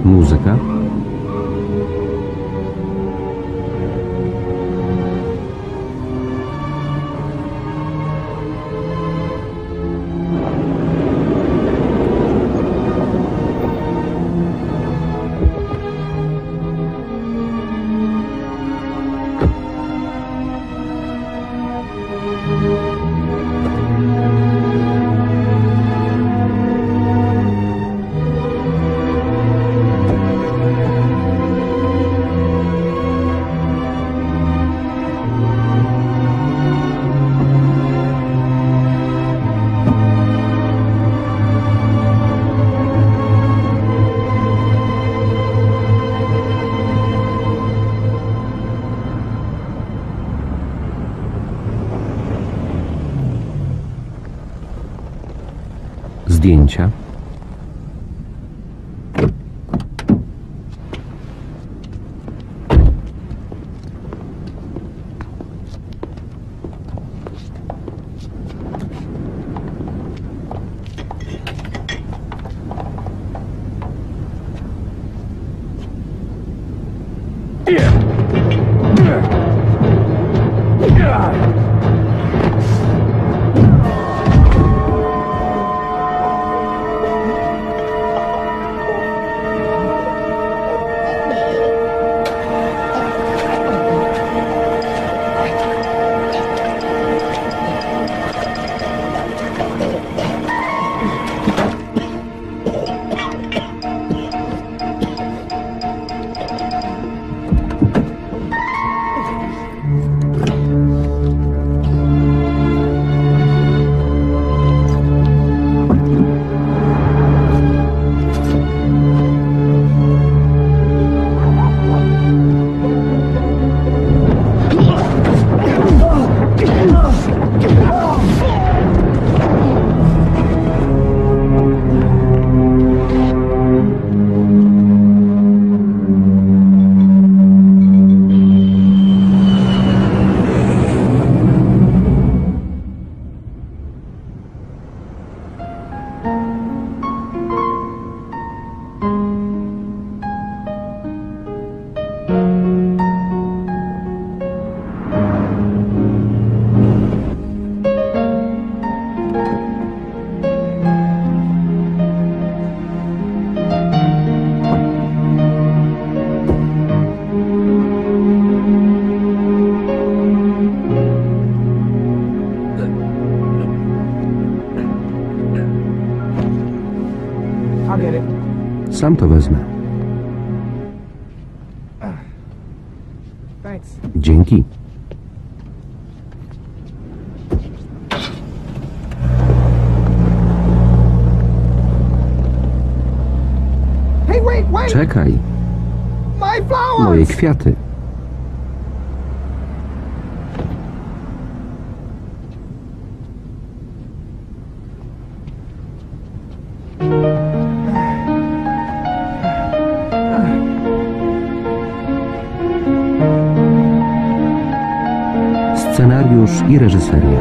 Muzyka. Zdjęcia. Sam to wezmę. Dzięki. Czekaj. Moje kwiaty. Scenariusz i reżyseria.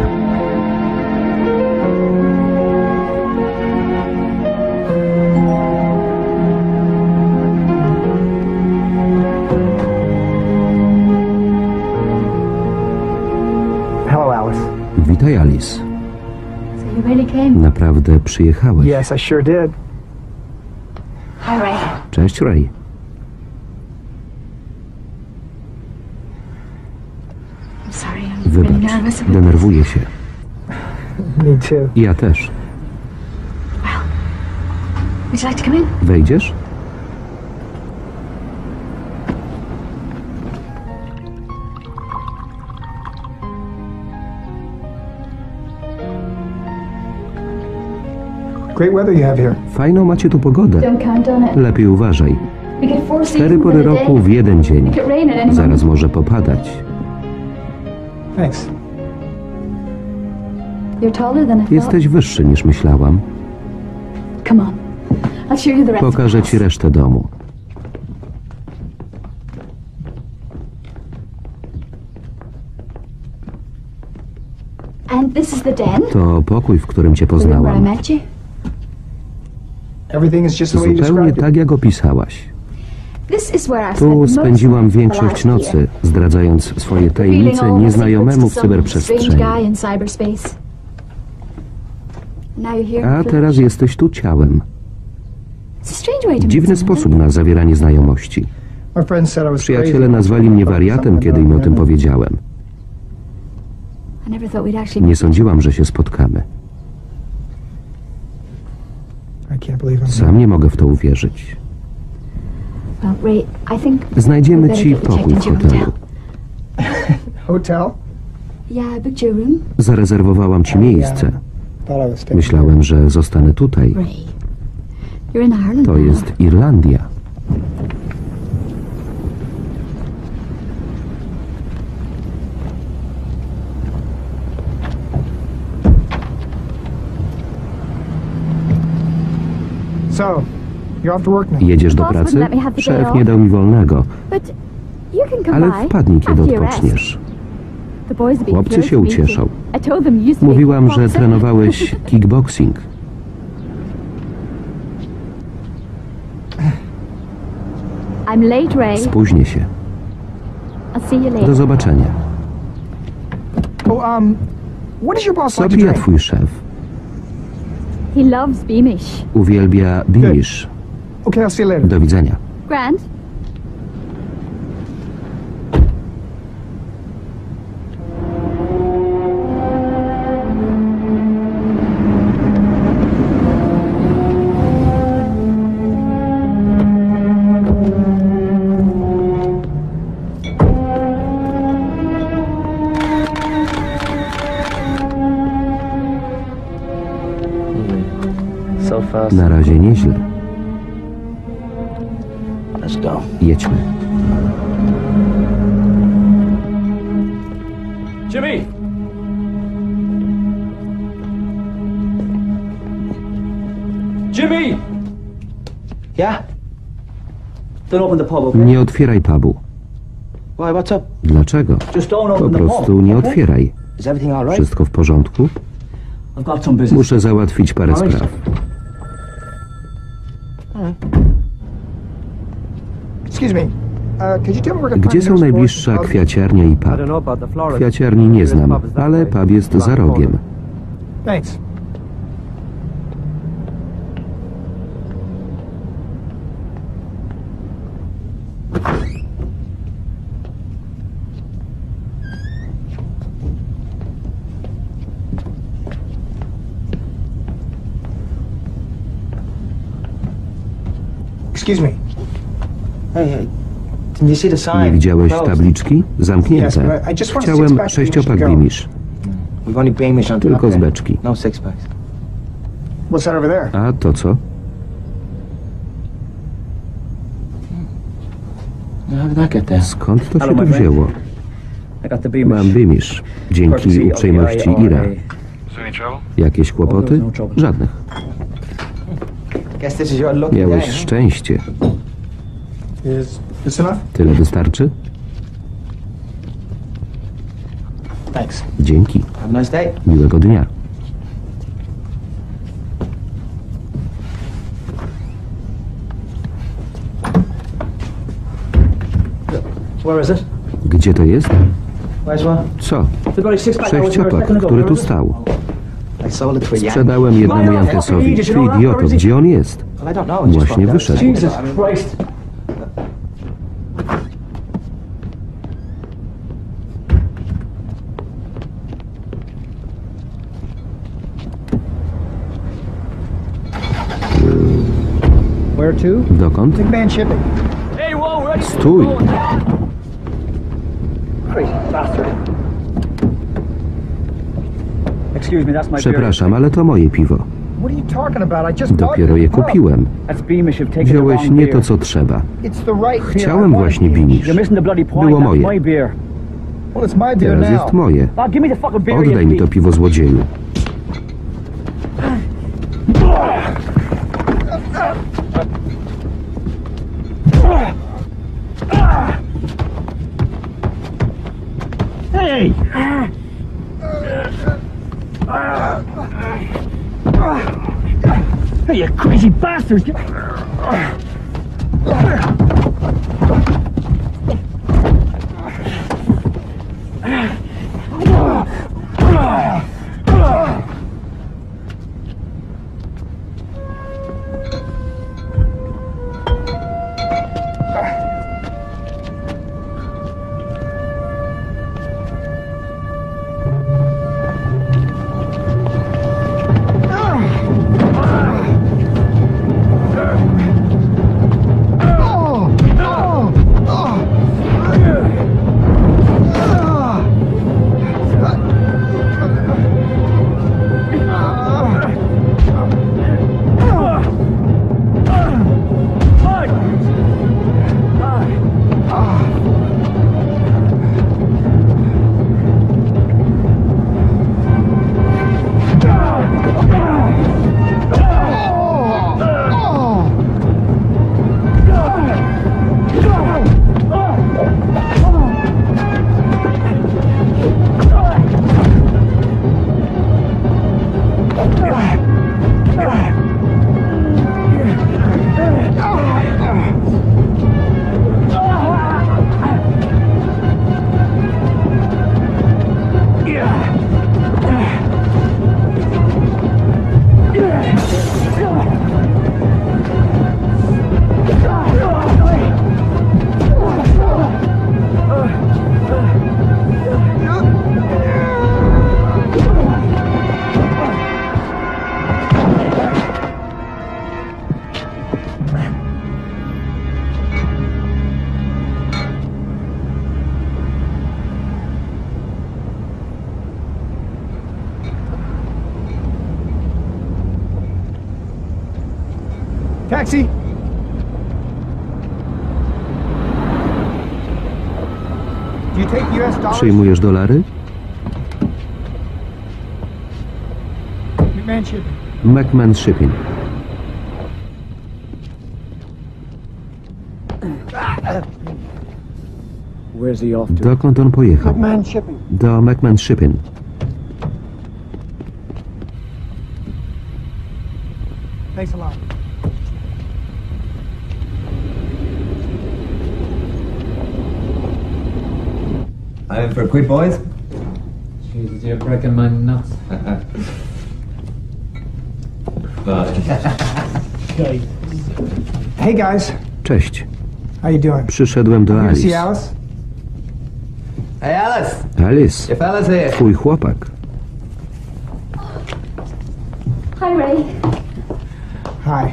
Hello, Alice. Witaj, Alice. Naprawdę przyjechałeś? Yes, I sure did. Hi, Ray. Cześć, Ray. Wybacz, denerwuję się. Me too. Ja też. Would you like to come in? Wejdziesz? Great weather you have here. Fajną macie tu pogodę. Don't count on it. Lepiej uważaj. We get 4 4 seasons pory in a roku day. w jeden dzień. It could rain at any Zaraz moment. może popadać. Thanks. You're taller than I thought. Jesteś wyższy niż myślałam. Come on. I'll show you the rest of the Pokażę ci house. resztę domu. And this is the den. To pokój, w którym cię The room where I poznałam. met you. Everything is just the way you Zupełnie described it. tak, jak opisałaś. This is where I Tu spent most spędziłam of the większość last year. nocy, zdradzając swoje Revealing tajemnice all the nieznajomemu w secrets to some strange cyberprzestrzeni. guy in cyberspace. Now you're here in A flesh. teraz jesteś tu ciałem. It's a strange way to meet Dziwny someone. sposób na zawieranie znajomości. My friends said I was Przyjaciele crazy. nazwali mnie wariatem, kiedy im o tym powiedziałem. I never thought we'd actually Nie meet. sądziłam, że się spotkamy. I can't believe I'm Sam nie mogę w to uwierzyć. Well, Ray, I think Znajdziemy we better ci get you checked pokój w into your hotelu. Hotel? Yeah, I booked your room. Zarezerwowałam ci miejsce. Thought I was staying Myślałem, że zostanę tutaj. Ray, you're in Ireland To now. jest Irlandia. So, you're off to work now. Jedziesz do Boss wouldn't pracy? let me have the day Szef off. nie dał mi wolnego, But you can come ale by. wpadnij, kiedy after your rest. odpoczniesz. The boys will be Chłopcy thrilled się to meet you. ucieszą. I told them you used to be a Mówiłam, że kickboxer. trenowałeś kickboxing. I'm late, Ray. Spóźnię się. I'll see you Do later. zobaczenia. Oh, what does your boss Co like to pija drink? twój szef? He loves Beamish. Uwielbia Beamish. Okay, I'll see you later. Do widzenia. Grant? So fast. Na razie nieźle. Let's go. Jedźmy. Jimmy! Jimmy! Yeah? Don't open the pub, okay? Nie otwieraj pubu. Why, what's up? Dlaczego? Just don't Po open the prostu pub. nie okay? otwieraj. Is everything all right? Wszystko w porządku? I've got some business. Muszę załatwić parę All right. spraw. Excuse me. Could you tell me where to Gdzie find są nearest najbliższa Forest? kwiaciarnia i pub? Kwiaciarni nie znam, ale pub jest za rogiem. Thanks. Excuse me. Hey, didn't you see the sign? Nie widziałeś Closed. tabliczki? Yes, Zamknięte. but I just want a Chciałem six-pack of sześciopak Beamish to go. Beamish. We've only Beamish on Tylko tap z there. beczki. No six packs. What's that over there? A to co? How did that get there? Skąd to się Hello, tu my friend. wzięło? I got the Beamish. Mam Beamish. Dzięki Courtesy of uprzejmości the Ira. IRA. Jakieś kłopoty? no trouble. Żadnych. Guess this is your lucky Miałeś day, huh? szczęście. Is this enough? Tyle wystarczy? Thanks. Dzięki. Have a nice day. Miłego dnia. Where is it? Gdzie to jest? Where's one? Co? The bloody six pack I was here a Sześciopak, second ago. który Where tu is it? stał. I sold it to a Yankee. Sprzedałem jednemu Jankesowi. Ty idioto, gdzie on jest? Well, I don't know. It just Właśnie popped out. wyszedł. Jesus Christ. Where to? Dokąd? McMahon Shipping. Hey, whoa, ready? Stój! Crazy bastard. Excuse me, that's my beer. Przepraszam, ale to moje piwo. What are you talking about? I just bought Dopiero je it. kupiłem. That's Beamish. You've taken the Wziąłeś wrong nie beer. to, co trzeba. It's the right beer. I Chciałem wanted właśnie Beamish. Beamish. You're missing the bloody point. Było That's moje. my beer. Well, it's my beer Teraz now. jest moje. Oh, give me the fucking beer, Oddaj you mi to thief. piwo, złodzieju. Hey! Hey, you crazy bastards! Taxi. Do you take US dollars? Przyjmujesz dolary? McMahon shipping. McMahon Shipping. Where's he off to? Dokąd on pojechał? McMahon shipping. Do McMahon Shipping. Thanks a lot. I'm for a quid, boys. Jesus, you're breaking my nuts. Hey guys, Cześć. how you doing? Przyszedłem do You see Alice. Alice? Hey, Alice. Alice, Your fella's here. twój chłopak. Hi, Ray. Hi.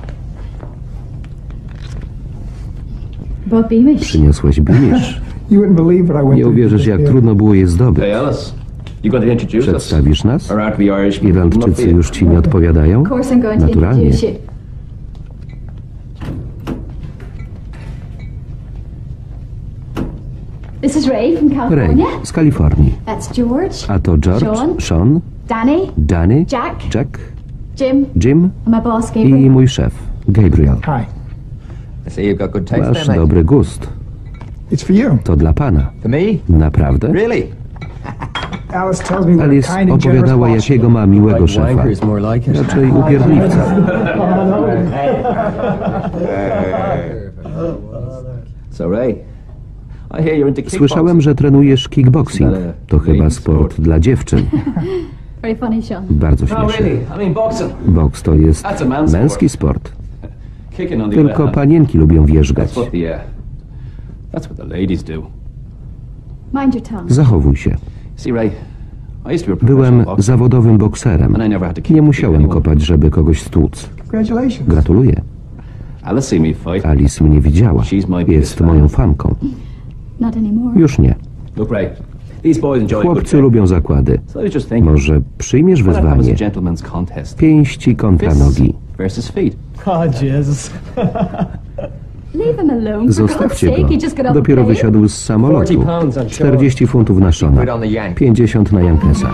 Brought Beamish. Przyniosłeś Beamish. You wouldn't believe what I went Nie through. uwierzysz, jak Yeah. trudno było je zdobyć. Hey, Alice. You going to introduce us? Przedstawisz nas? Or aren't we Irish? Irlandczycy już ci nie odpowiadają? Of course I'm going to Naturalnie. introduce you. This is Ray from Ray California. z Kalifornii. That's George. A to George, Sean, Danny. Danny, Jack. Jack, Jim. Jim And my boss, i Gabriel. mój szef, Gabriel. Hi. I see you've got good taste Masz there, mate. dobry gust. It's for you. To dla pana. For me? Naprawdę? Really? Alice tells me what a Alice kind and generous opowiadała, boss you jakiego ma miłego szefa. Wanker is more like it. Raczej upierdliwca. So, Ray, I hear you're into kickboxing. Słyszałem, że trenujesz kickboxing. To chyba sport dla dziewczyn. Very funny, Sean. Bardzo No, śmieszne. really. I mean, boxing. Boks to jest That's a man's męski sport. Kicking on the other Tylko hand. panienki lubią wierzgać. That's what the ladies do. Mind your tongue. Zachowuj się. See, Ray, I used to be a Byłem professional boxer. zawodowym bokserem. And I never had to kick Nie musiałem anyone. kopać, żeby kogoś stłuc. Congratulations. Gratuluję. Alice see me fight. Alice mnie widziała. Jest moją fanką. Not anymore. Już nie. Look, Ray, these boys enjoy a good Chłopcy kick. lubią zakłady. So I was just thinking, Może przyjmiesz what happens wyzwanie? a gentleman's contest? Pięści kontra Fists nogi. versus feet. Oh, Jesus. Leave him alone. For God's Zostawcie sake, go. he just got off Dopiero the plane. wysiadł z samolotu. 40 pounds on 40 funtów na Shona. Put on the yank. 50 na Jankesa.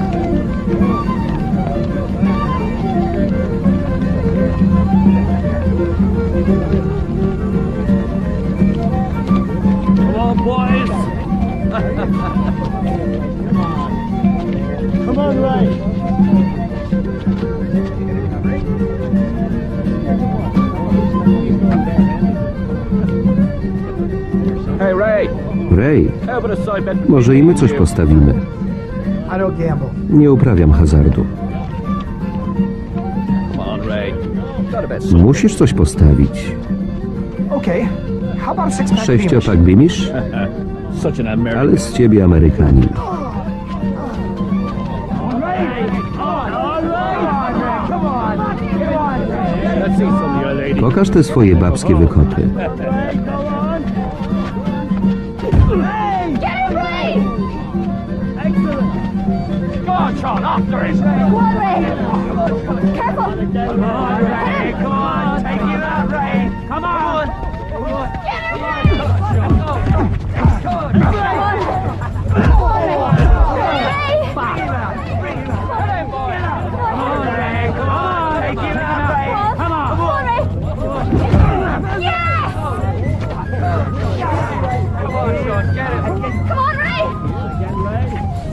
Come on, boys. Come on, Ray. Hey, Ray, Ray, how about a side bet? może i my coś postawimy. I don't gamble. Nie uprawiam hazardu. Come on, Ray. Got a bet. Musisz coś postawić. Okay. How about a six-pack Sześciopak Beamish? Such an American. Ale z ciebie Amerykanin. Let's see some of your ladies. Pokaż te swoje babskie wykopy. Get him, Ray! Come on, Sean, after it. Come on, Ray! Careful! Come on, Ray. Come on, take it out, Ray. Come on. Get him, Ray! Come on, Ray! Ray! Come on, Ray!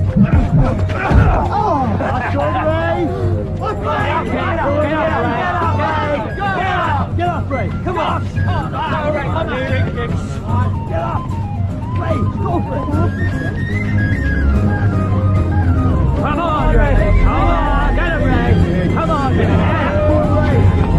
Get up, Ray. Come on. All right, come on. Get up. Ray, go for it. Come on, Ray. Come on. Get him, Ray. Come on, get him.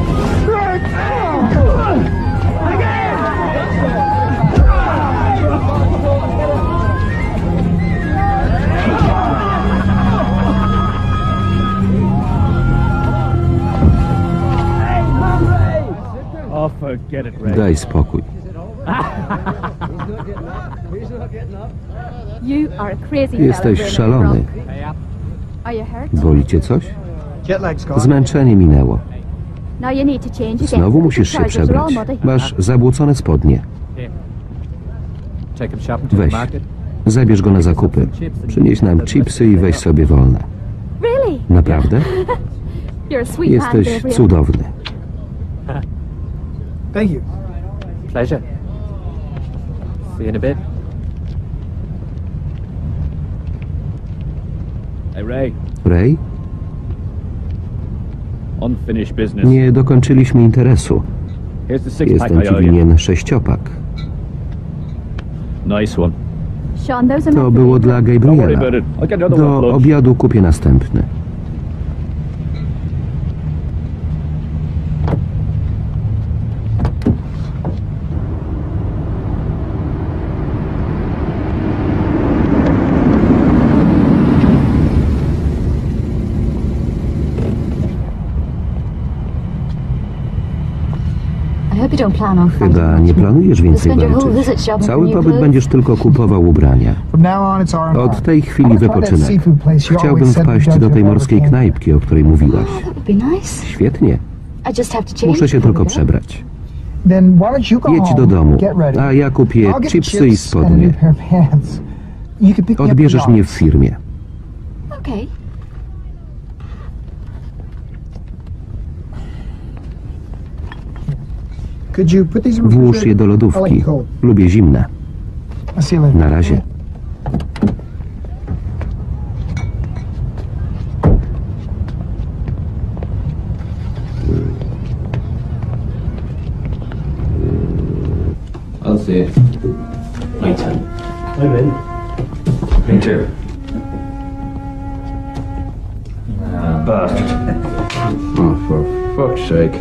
Oh, forget it, Ray. Daj spokój. You are a crazy fella, Jesteś Ray. szalony. Are you hurt? Boli cię coś? Jet lag's gone. Zmęczenie minęło. Now you need to change again. Znowu musisz się Trousers are all przebrać. muddy. Masz zabłocone spodnie. Take him shopping to the Weź. market. Zabierz go na zakupy. Przynieś nam chipsy i weź sobie wolne. Really? Naprawdę? You're a sweet man, Jesteś Gabriel. cudowny. Thank you. Pleasure. See you in a bit. Hey, Ray. Ray? Unfinished business. Nie dokończyliśmy interesu. Here's the six-pack Jestem I ci owe you. winien 6-pak. Nice one. Sean, those are To meant było for dla Don't worry Gabriela. about it. I'll get another one Do for lunch. obiadu kupię następny. Chyba nie planujesz więcej walczyć. Cały pobyt będziesz tylko kupował ubrania. From now on, it's our Od tej chwili Try that wypoczynek. seafood place you Chciałbym always said wpaść we do tej judge morskiej over knajpki, o której mówiłaś. Świetnie. Muszę się tylko przebrać. Then why don't you go Jedź do home, domu, get ready. a ja kupię I'll get chipsy i chips and a spodnie. new pair of pants. You can pick me up Odbierzesz at mnie w Rob's. firmie. Could you put these in the Włóż je do refrigerator? I lodówki. like cold. Lubię zimne. I'll see you later. Na razie. I'll see you. My turn. Me too. Bastard. Oh, for fuck's sake.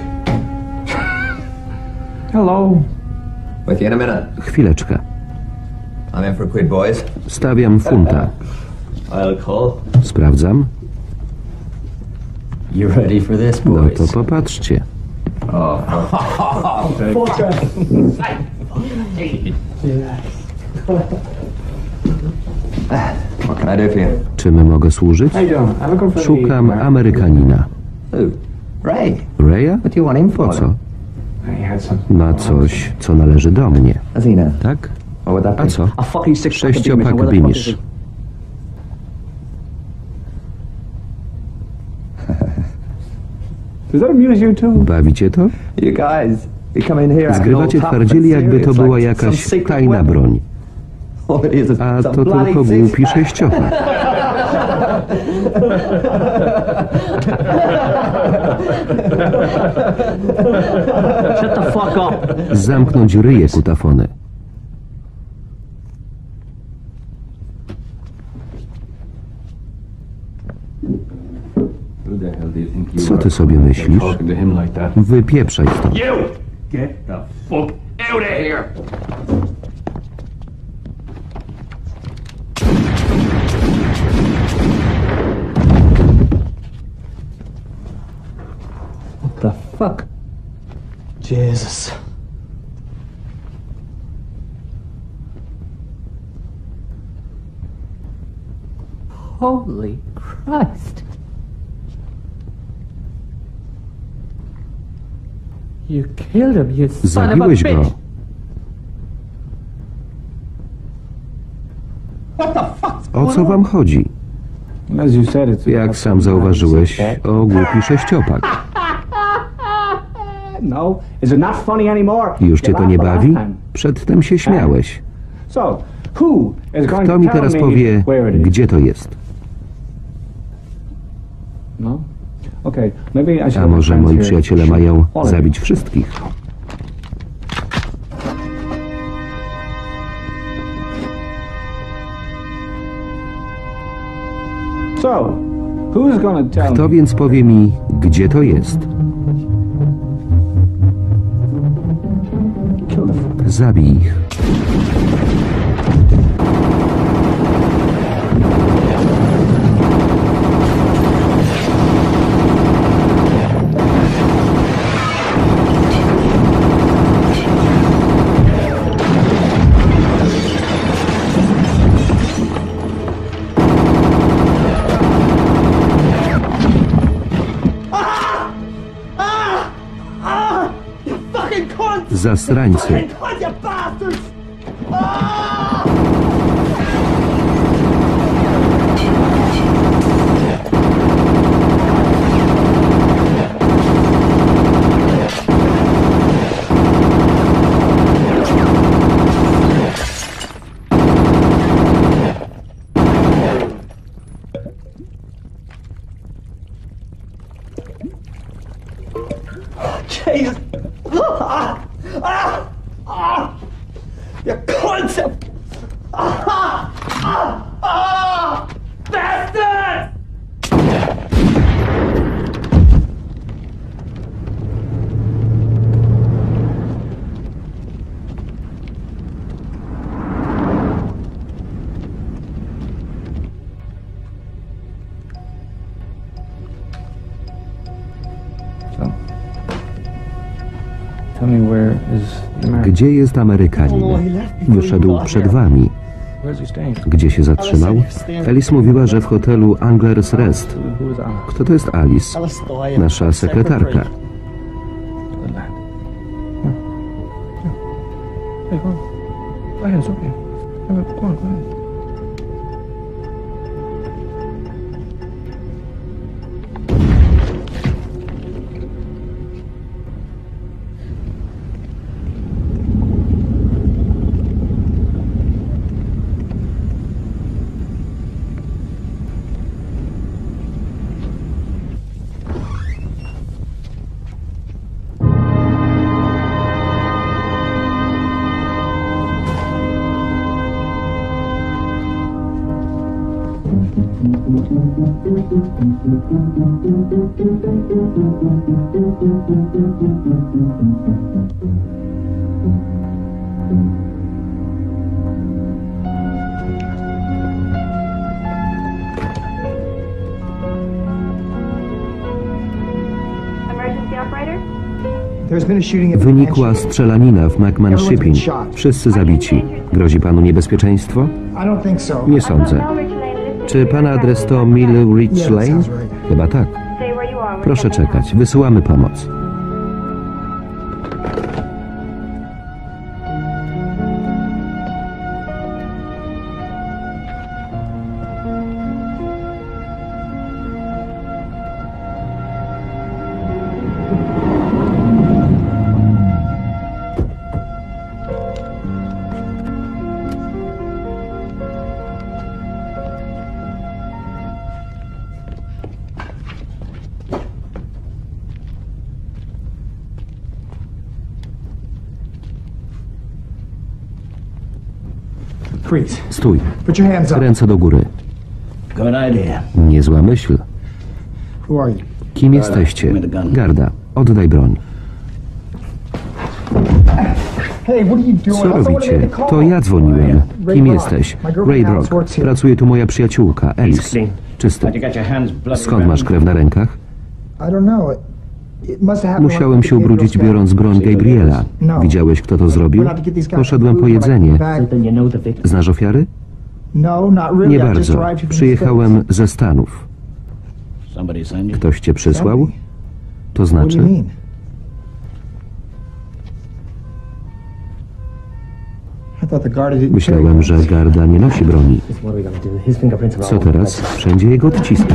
Hello. With you in a minute. Chwileczkę. I'm in for a quid, boys. Stawiam funta. I'll call. Sprawdzam. You ready for this, No boys? to popatrzcie. What can I do for you? Czym mogę służyć? Szukam Amerykanina. Who? Ray. Raya? What do you want him for? Po co? Na coś, co należy do mnie. Does he now? Tak? What would that be? A co? A fucking six-pack of Sześciopak Beamish, and where the fuck is Beamish. he? Does that amuse you too? Bawi cię to? You guys, you come in here acting all Zgrywacie tough twardzieli, and jakby to serious, była like jakaś some secret tajna weapon. broń. All it is A some to bloody tylko głupi six-pack. sześciopak. Shut the fuck up. Zamknąć ryje kutafony. Who the hell do you think you Co are? ty sobie myślisz? Talking to him like that. Wypieprzaj stąd. You! Get the fuck out of here! What the fuck? Jesus. Holy Christ. You killed him, you son of a Zabiłeś bitch. go. O co wam chodzi? As you said, it's Jak sam zauważyłeś, o głupi sześciopak. No, is it not funny anymore? Już cię You to nie laughed bawi? last time. Przedtem się śmiałeś. So, who is going Kto to mi tell teraz me powie, where it is? gdzie to jest? No? Okay, maybe I should A have może friends moi here przyjaciele shoot mają all of you. zabić wszystkich? So, who's gonna tell Kto me? więc powie mi, gdzie to jest? Kill the fuck. Zabij ich. Zasrańcy. Jesus! You concept! Bastard! Tell me, where is the American? Gdzie jest Amerykanin? Wyszedł przed wami. Where's he staying? Gdzie się zatrzymał? Alice mówiła, że w hotelu Angler's Rest. Who is Alice? Kto to jest Alice? Nasza sekretarka. Good lad. Hey, go on. Go ahead, it's okay. Go on, go ahead. Emergency operator? There's been a shooting at Wynikła strzelanina w McMahon Shipping. Wszyscy zabici. Grozi panu niebezpieczeństwo? I don't think so. Nie sądzę. Czy pana adres to Mill Ridge Lane? Chyba tak. Proszę czekać. Wysyłamy pomoc. Freeze. Stój. Put your hands up. Ręce do góry. Good idea. Niezła myśl. Who are you? Kim jesteście? Garda. Oddaj broń. Hey, what are you doing? Co robicie? To ja dzwoniłem. Kim jesteś? Ray Brock. Pracuje tu moja przyjaciółka, Alice. Czysty. Skąd masz krew na rękach? I don't know. It must have happened Musiałem się ubrudzić biorąc broń Gabriela. Widziałeś, kto to zrobił? Poszedłem po jedzenie. Znasz ofiary? No, not really. Nie I just bardzo. arrived here from the Przyjechałem ze Stanów. Ktoś cię przysłał? To States. What do you znaczy? mean? I thought the guard didn't Myślałem, że Garda nie nosi broni. What are we gonna do? His fingerprints are all Co over the teraz? place. Wszędzie jego odciski.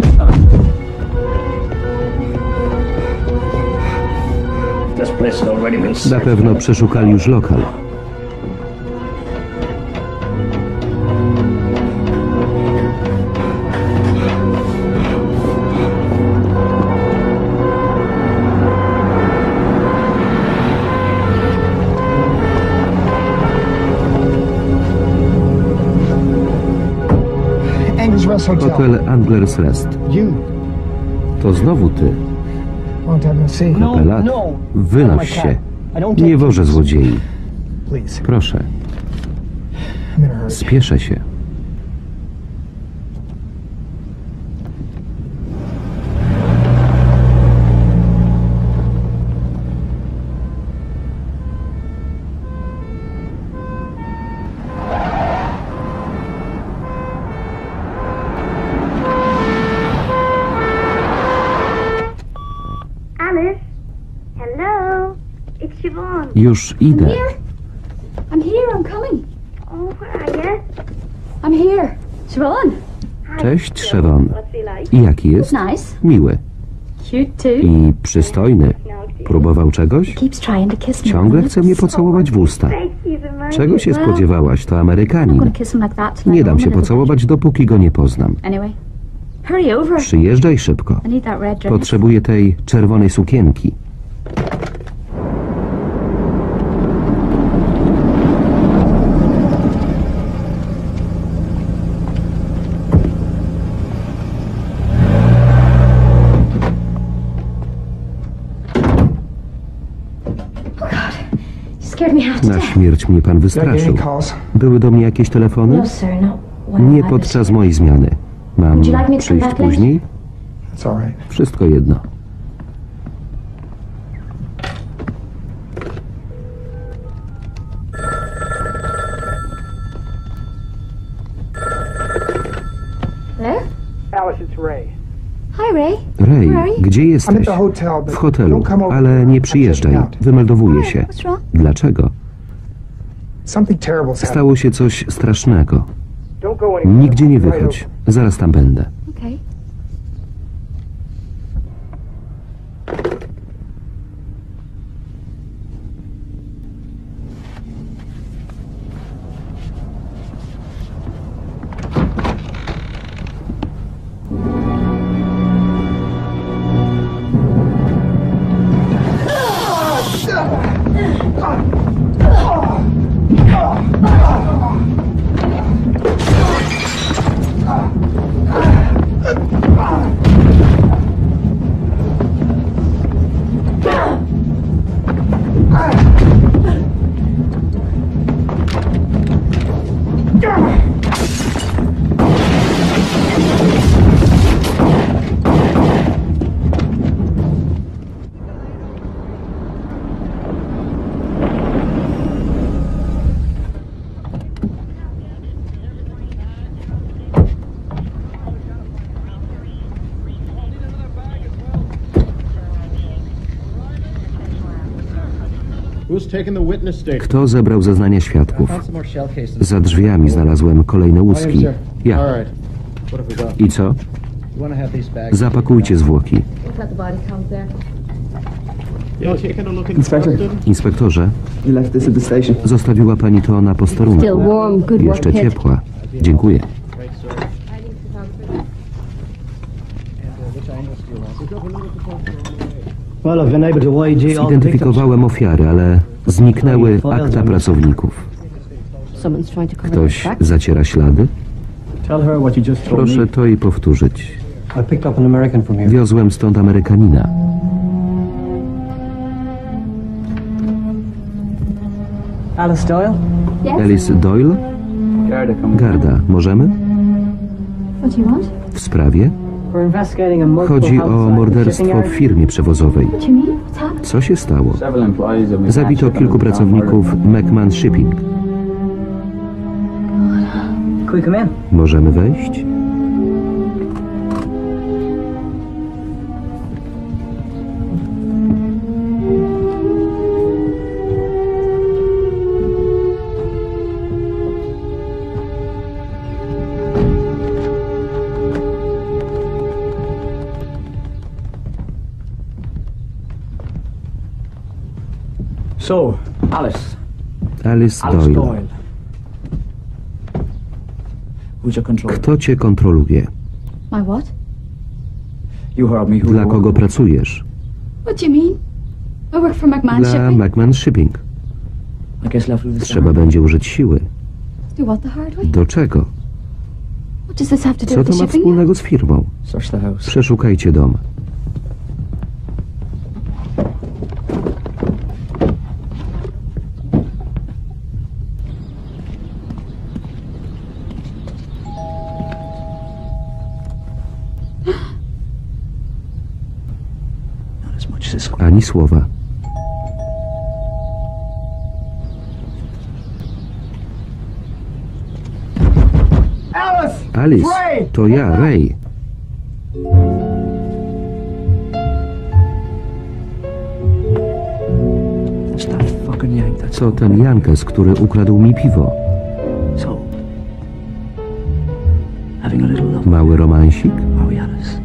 Na pewno przeszukali już lokal. Angler's Rest Hotel. Hotel Angler's Rest. You. To znowu ty. Long time no see. Kupę lat. Wynoś się. Nie wożę złodziei. Please. Proszę. I'm in a hurry. Spieszę się. Alice? Hello? It's Siobhan. Już idę. I'm here, I'm coming. I'm here. Siobhan. Cześć, Siobhan. I jaki jest? Nice. Miły. Cute too. I przystojny. Próbował czegoś? Keeps trying to kiss me. Ciągle chce mnie pocałować w usta. Czego się spodziewałaś? To I'm Amerykanin. gonna kiss him like that tonight. Nie dam się pocałować, dopóki go nie poznam. Anyway, hurry over. Przyjeżdżaj szybko. I need that red dress. Potrzebuję tej czerwonej sukienki. Scared me half to Na death. śmierć mnie pan Did I get wystraszył. any calls? Były do mnie jakieś telefony? No, sir, not when Nie I was- podczas mojej zmiany. Mam Would you like me to come przyjść back later? później? It's all right. Wszystko jedno. Hello? Alice, it's Ray. Hi, Ray. Ray, Where are you? gdzie I'm at jesteś? the hotel, W but hotelu, don't come over ale here. nie I'm przyjeżdżaj. checking out. Wymeldowuję się. What's wrong? Dlaczego? Something terrible's happened. Stało się coś strasznego. Don't go anywhere. Nigdzie nie Right wychodź. over. Zaraz tam będę. Okay. Kto zebrał zeznania świadków? Found some more shell cases. Za drzwiami znalazłem kolejne łuski. Ja. All right. What have we got? I co? You want to have these bags? Zapakujcie zwłoki. We'll let the body count there. Inspector, Inspektorze, you left this at the station. zostawiła pani to na posterunku. Still warm, good work, Jeszcze kid. ciepła. Dziękuję. Zidentyfikowałem ofiary, ale zniknęły akta pracowników. Someone's trying to cover Ktoś their tracks. zaciera ślady? Tell her what you just told Proszę me. to i powtórzyć. I picked up an American from here. Wiozłem stąd Amerykanina. Alice Doyle? Yes? Alice Doyle? Garda, come. Garda, możemy? What do you want? W sprawie? We're investigating a multiple Chodzi homicide o in the morderstwo shipping w yard. firmie przewozowej. What do you mean? What's happened? Co się stało? Several employees of Zabito kilku pracowników McMahon Shipping. Can we come in? Możemy wejść? So, Alice. Alice Alice Doyle. Doyle. Who's your control? Kto cię kontroluje? My what? You heard me. Who Dla you kogo work pracujesz? What do you mean? I work for McMahon Dla Shipping. McMahon Shipping. with? I guess left with this. Trzeba będzie użyć siły. Do what the hard way? Do czego? What does this have to do Co with to the ma shipping? wspólnego z firmą? Search the house. Przeszukajcie dom. Not as much as this. Ani słowa. Alice, to ja, Ray. It's that fucking Co ten Jankes, który ukradł mi piwo? So, having a little love, Mały romansik? are we, Alice?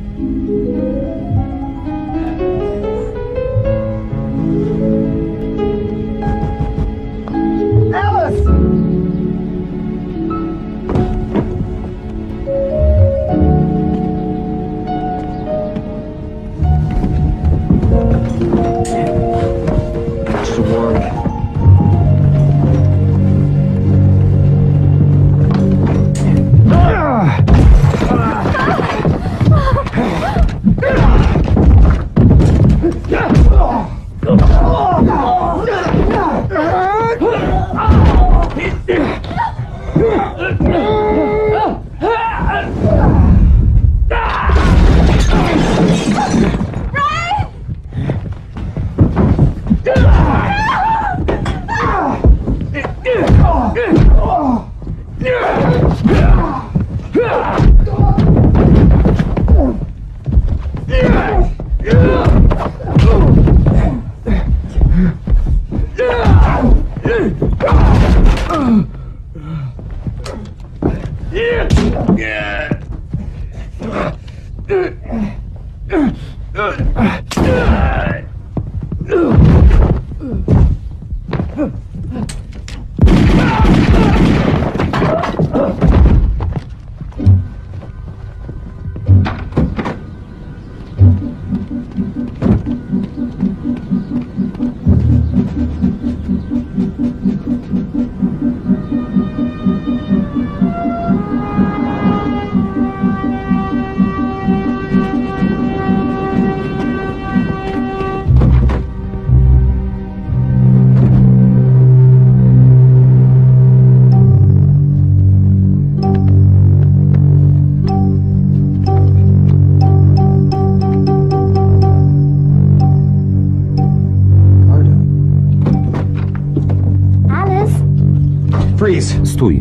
Freeze. Stój.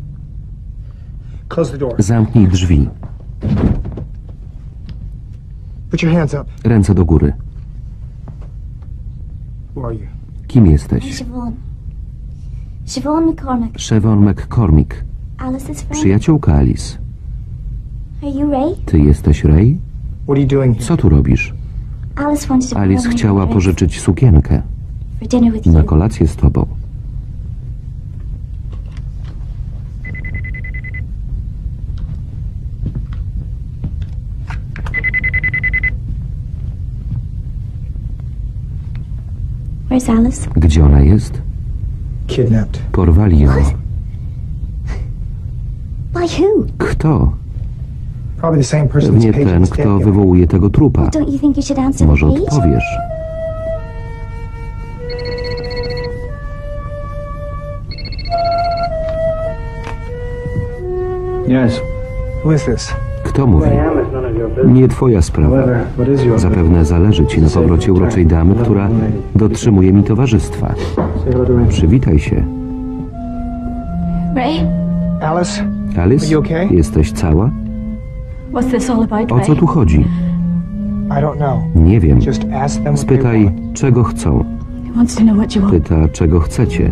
Close the door. Zamknij drzwi. Put your hands up. Ręce do góry. Who are you? Kim jesteś? Siobhan. Siobhan McCormick. Siobhan McCormick. Alice's friend. Przyjaciółka Alice. Are you Ray? Ty jesteś Ray? What are you doing here? Co tu robisz? Alice wanted to Alice chciała pożyczyć sukienkę for dinner with na you. kolację z tobą. Where's Alice? Gdzie ona jest? Kidnapped. Porwali ją. By who? Kto? Probably the same person Pewnie that's paging ten, this dead kto guy. wywołuje tego trupa. Don't you think you should answer Może the page? odpowiesz? Yes. Who is this? Kto mówi? Nie twoja sprawa. What is yours? Zapewne zależy ci na powrocie uroczej damy, która dotrzymuje mi towarzystwa. Say hello to Ray. Przywitaj się. Ray? Alice? Alice, Are you okay? jesteś cała? What's this all about, O co tu chodzi? I don't know. Nie wiem. Just ask them what they Spytaj, want. czego chcą. He wants to know what you want. Pyta, czego chcecie.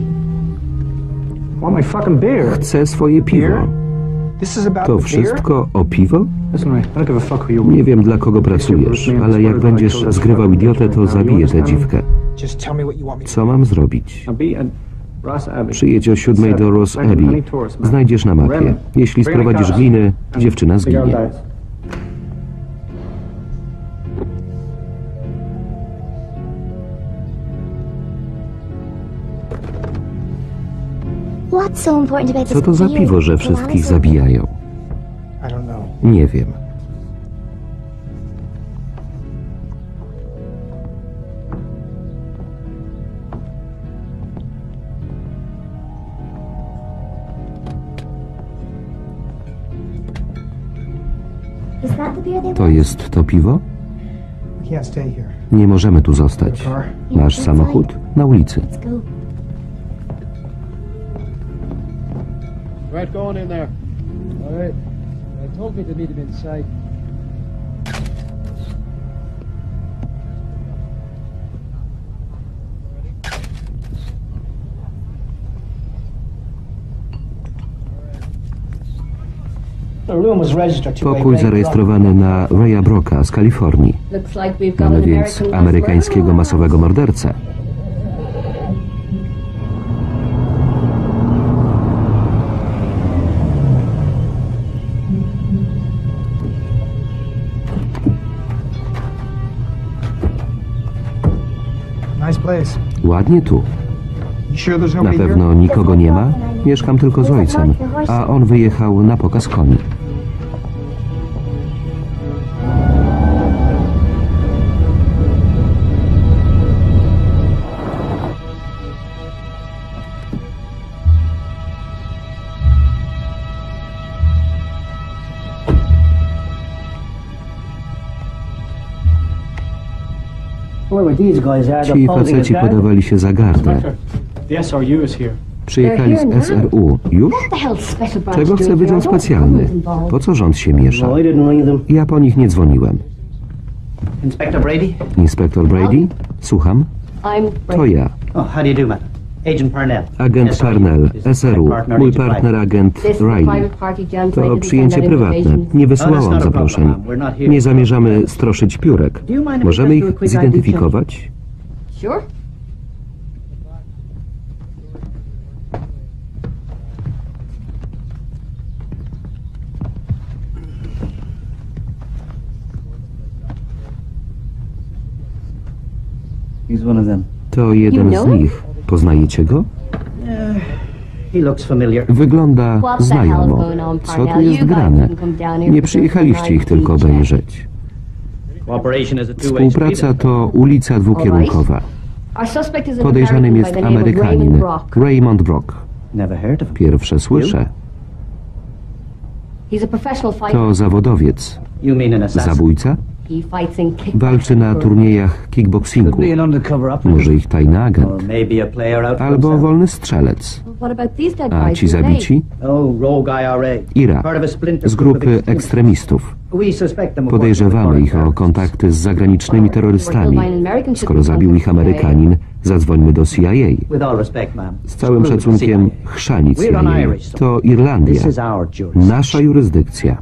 Want my fucking beer? Chcę swoje piwo. This is about To the beer? wszystko o piwo? Listen, Ray, I don't give a fuck who you are. Nie wiem, dla kogo pracujesz, ale jak będziesz zgrywał idiotę, to zabiję tę dziwkę. Just tell me what you want me to Co mam zrobić? I'll be at Ross Abbey. Przyjedź o 7 do Ross Abbey. Znajdziesz na mapie. Jeśli sprowadzisz gliny, dziewczyna The girl zginie. dies. What's so important about Co this to za beer? piwo, że Will wszystkich Alice zabijają? I don't know. Nie wiem. Is that the beer they To want? jest to piwo? We can't stay here. Nie możemy tu zostać. Car? Masz samochód? Na ulicy. Let's go. Right, go on in there. All right. They told me to meet him inside. Pokój zarejestrowany na Raya Brocka z Kalifornii. Mamy więc amerykańskiego masowego mordercę. Nice place. Ładnie tu. You sure there's Na nobody here? pewno nikogo nie ma. Mieszkam tylko z ojcem, a on wyjechał na pokaz koni. Ci faceci podawali się za gardę. Przyjechali z SRU. Już? Czego chce wydział specjalny? Po co rząd się miesza? Ja po nich nie dzwoniłem. Inspector Brady? Inspektor Brady? Słucham? To ja. Oh, how do you do, madam? Agent Parnell. Agent Parnell, SRU. Mój partner agent Riley. To przyjęcie prywatne. Nie wysyłałam zaproszeń. Nie zamierzamy stroszyć piórek. Możemy ich zidentyfikować? Sure. He's one of them. To jeden z nich. Poznajecie go? He looks familiar. Wygląda znajomo. Co tu jest grane? Nie przyjechaliście ich tylko obejrzeć. Cooperation is a two-way Współpraca to ulica dwukierunkowa. Podejrzanym Podejrzanym jest Amerykanin Raymond Brock. Never heard of him. Pierwsze słyszę. To zawodowiec. You mean an assassin? Zabójca? Walczy na turniejach kickboxingu. Could be an undercover operative. Może ich tajny Or agent. maybe a player out for Albo himself. wolny strzelec. A ci zabici? Oh, rogue IRA. IRA. Part of a splinter Z group of grupy extremists. ekstremistów. We suspect them of Podejrzewamy working ich with o foreign kontakty z zagranicznymi terrorystami. Skoro zabił ich Amerykanin, zadzwońmy do CIA. With all respect, ma'am. Z całym szacunkiem, chrzanic We're CIA. an Irish. To Irlandia. This is our jurisdiction. Nasza jurysdykcja.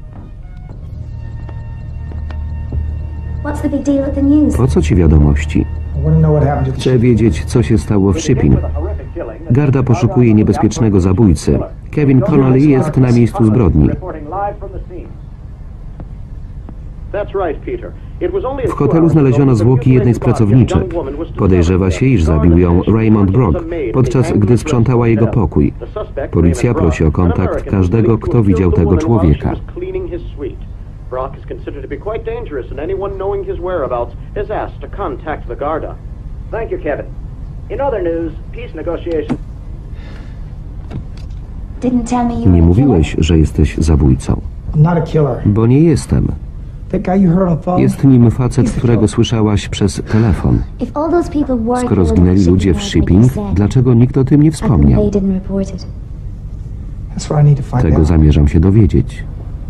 What's the big deal with the news? Po co ci wiadomości? I want to know what happened to the Chcę wiedzieć, co się stało w Shipping. Garda poszukuje niebezpiecznego zabójcy. Kevin Connolly jest na miejscu zbrodni. W hotelu znaleziono zwłoki jednej z pracowniczek. Podejrzewa się, iż zabił ją Raymond Brock, podczas gdy sprzątała jego pokój. Policja prosi o kontakt każdego, kto widział tego człowieka. Brock is considered to be quite dangerous, and anyone knowing his whereabouts is asked to contact the Garda. Thank you, Kevin. In other news, peace negotiations. Didn't tell me you Nie were a killer. mówiłeś, że jesteś zabójcą. I'm not a killer. Bo nie jestem. That guy you heard on the phone? Jest nim facet, którego słyszałaś przez telefon. If all those people were Skoro killed, zginęli shouldn't ludzie w have Shipping, been said. dlaczego nikt o tym nie How come wspomniał? they didn't report it? That's what I need to find Tego out. zamierzam się dowiedzieć.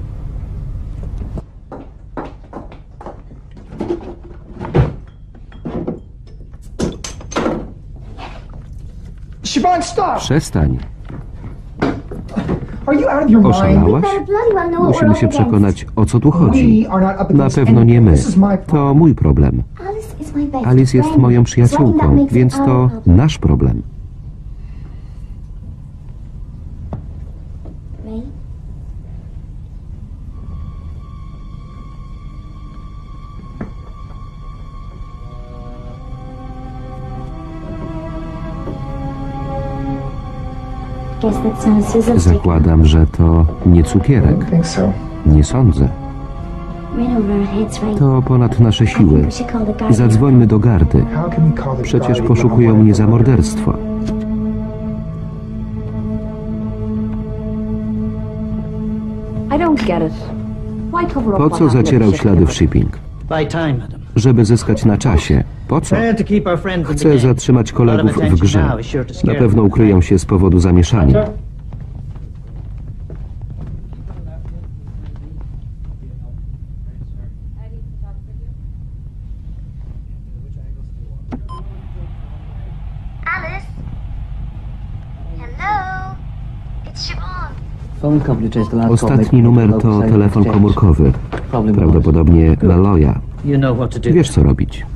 Siobhan, stop! Przestań. Are you out of your mind? Oszalałaś? Better bloody well know what we're Musimy up się against. przekonać, o co tu chodzi. We are not up Na against pewno nie my. anything. This is my To problem. mój problem. Alice is my best Alice jest friend. moją So I think that przyjaciółką, makes it więc our to problem. nasz problem. Ray? Guess that's not Susan's Zakładam, że to nie I cukierek. don't think so. Nie sądzę. Right over our heads, Ray. To ponad nasze I think siły. we should call the Guardian. Zadzwońmy do gardy. How can we call the Przecież Guardian poszukują when I'm mnie za away from murder? morderstwo. I don't get it. Why cover up Po what co happened at zacierał the ślady w shipyard? Shipping? By time, madam. Żeby zyskać na csie. Po co? To keep our friends in the Chcę game. zatrzymać kolegów w attention grze. now is sure to Na scare pewno them. ukryją się z powodu zamieszania. Alice? Hello? It's Siobhan. Ostatni numer to telefon komórkowy. Prawdopodobnie Maloya. Wiesz, co robić.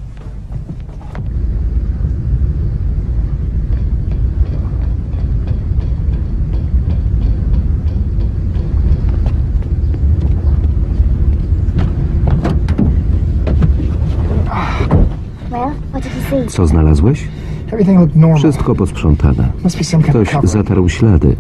Well, what did you see? Co znalazłeś? Everything looked normal. Wszystko posprzątane. Must be some kind of Ktoś cover. zatarł ślady.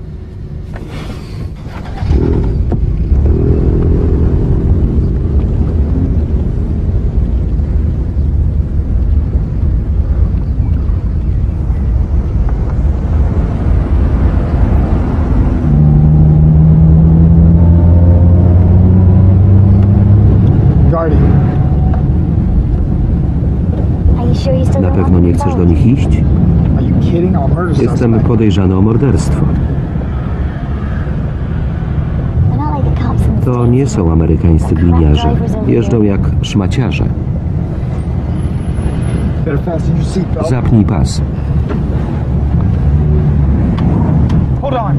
Guardian. Are you sure you still Na don't pewno want nie them chcesz do involved? nich iść? Are you kidding? I'm a murder Jestem suspect. podejrzany o morderstwo. They're not like the cops in the To States, nie you są know. amerykańscy gliniarze. Jeżdżą jak szmaciarze. Better fasten your seatbelt. Zapnij pas. Hold on.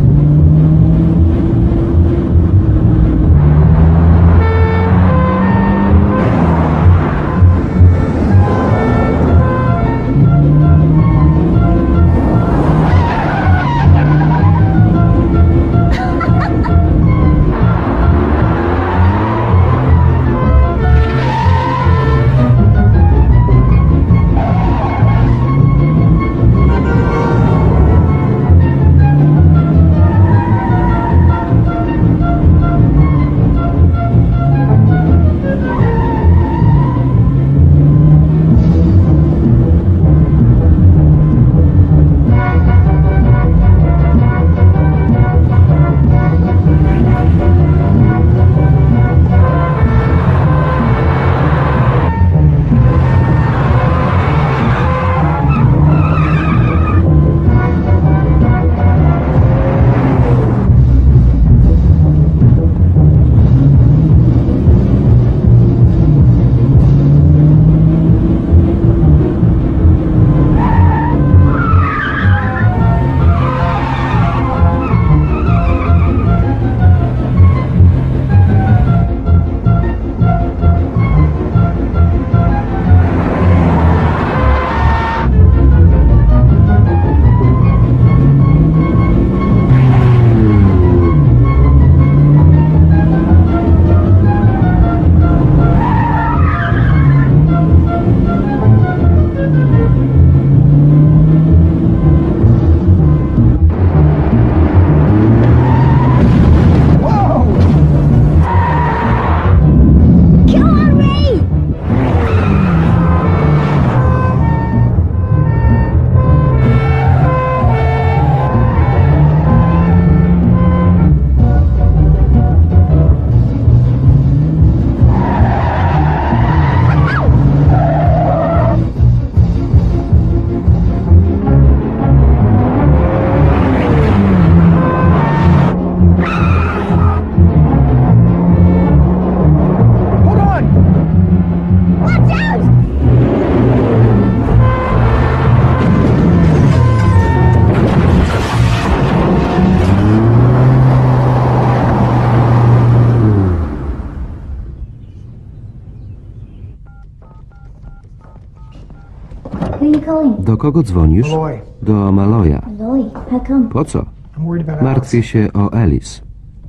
Who are you calling? Do kogo dzwonisz? Malloy. Do Maloya. Malloy. How come? Po co? I'm worried about Martwię Alice. się o Alice.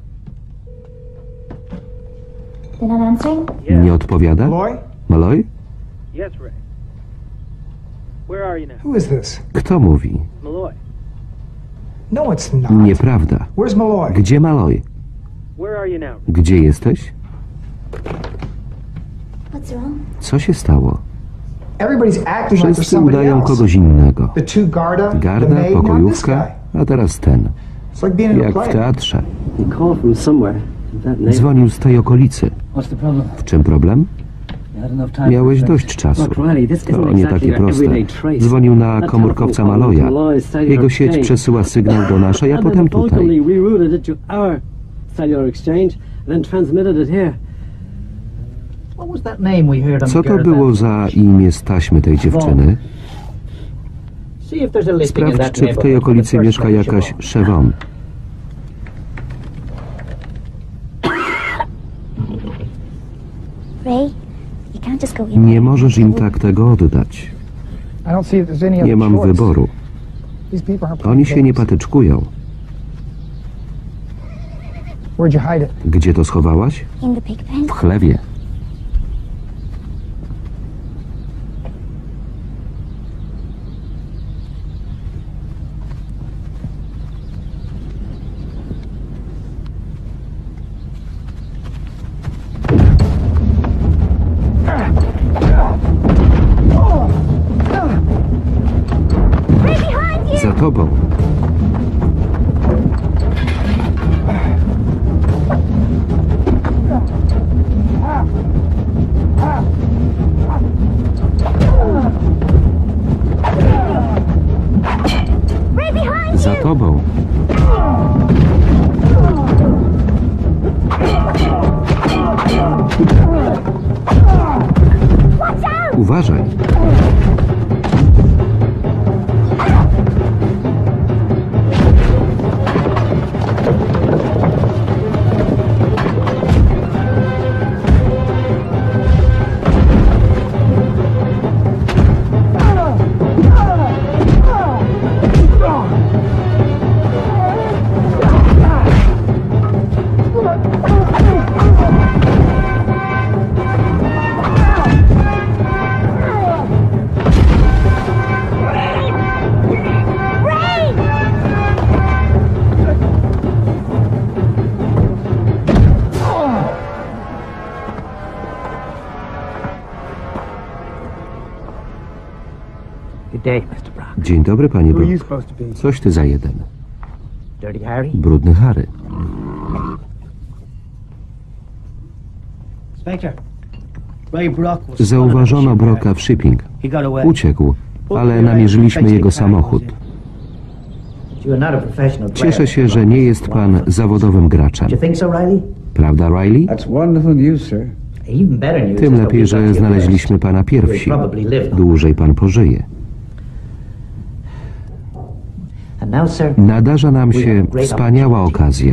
They're not answering? Nie odpowiada? Malloy? Maloy? Yes, Ray. Where are you now? Who is this? Kto mówi? Malloy. No, it's not. Nieprawda. Where's Malloy? Gdzie Maloy? Where are you now? Gdzie jesteś? What's wrong? Co się stało? Everybody's acting like there's Wszyscy somebody udają else. kogoś innego. The two Garda, the Garda, maid, now this pokojówka, guy. a teraz ten. It's like being in a Jak w play. teatrze. He called from somewhere. That name. Dzwonił z tej okolicy. What's the problem? W czym problem? You had enough time. Miałeś dość czasu. To nie takie proste. Dzwonił na komórkowca Maloya. Jego sieć przesyła sygnał do naszej, a potem tutaj. Co to było za imię z taśmy tej dziewczyny? Sprawdź, czy w tej okolicy mieszka jakaś Siobhan. Ray, you can't just go in. Nie możesz im tak tego oddać. I don't see if there's any Nie other mam choice. wyboru. These people aren't Oni playing się nie games. patyczkują. Where'd you hide it? Gdzie to schowałaś? In the pig pen. W chlewie. Za tobą. Za tobą. Uważaj. Dzień dobry, panie Who are you Brook. supposed to be? Coś ty za jeden. Dirty Harry? Brudny Harry. Inspector, Ray Brock was Zauważono Brocka w shipping. He got away. Uciekł, ale namierzyliśmy jego samochód. You are not a professional player. Cieszę się, że nie jest pan zawodowym graczem. Do you think so, Riley? Prawda, Riley? That's wonderful news, sir. Even better news Tym is that lepiej, we że got you znaleźliśmy first. pana pierwsi. You'll probably live long. Dłużej pan pożyje. And now, sir, Nadarza nam się wspaniała okazja.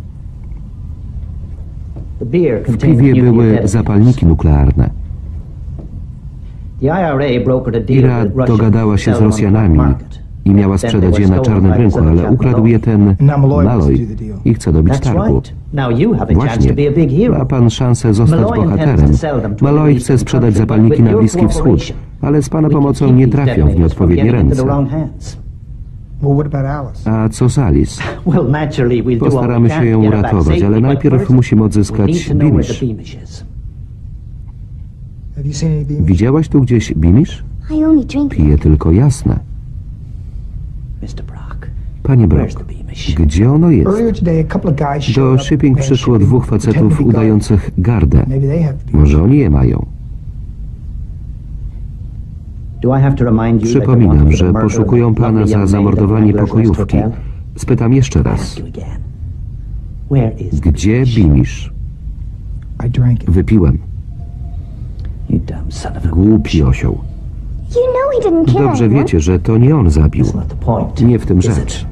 the beer W contains piwie nuclear były detonations. zapalniki nuklearne. The IRA brokered a deal Ira with Russia dogadała to się sell z them on the black Rosjanami market. i miała Then sprzedać they je were na stolen czarnym by rynku, the ale Captain ukradł je ten Malloy wants to Malloy do the deal. i chce dobić That's targu. right. Now you have a chance Właśnie, to be a big hero. ma pan szansę zostać Malloy intends bohaterem. to sell them to Malloy the chce Eastern sprzedać country, zapalniki but na with Bliski your Wschód, cooperation, ale z pana we can pomocą keep nie these trafią w detonators from nieodpowiednie getting into the ręce. wrong hands. Well, what about Alice? A co z Alice? Well, naturally, we'll do all Postaramy we can się to ją get her back uratować, safely, ale but najpierw first, musimy we odzyskać need to know where the Beamish. Beamish is. Have you seen any Beamish? Widziałaś tu gdzieś Beamish? I only drink. Pije tylko jasne. Mr. Brock, Panie where's the Brock, Beamish? gdzie ono jest? Earlier today, a couple of guys showed Do up shipping at przyszło shipping, dwóch pretending facetów to be guards. udających gardę. Maybe they have the Beamish. Może oni je mają. Do I have to remind you that you're Przypominam, wanted for że the murder of poszukują the pana lovely za young zamordowanie maid at Wrangler's Rest pokojówki. Hotel? Spytam jeszcze Ask raz. you again. Where is the Gdzie Beamish? Beamish? I drank it. Wypiłem. You dumb son of a Głupi osioł. You know he didn't kill Dobrze anyone. wiecie, że to nie on zabił. That's not the point. Nie w tym is it? rzecz.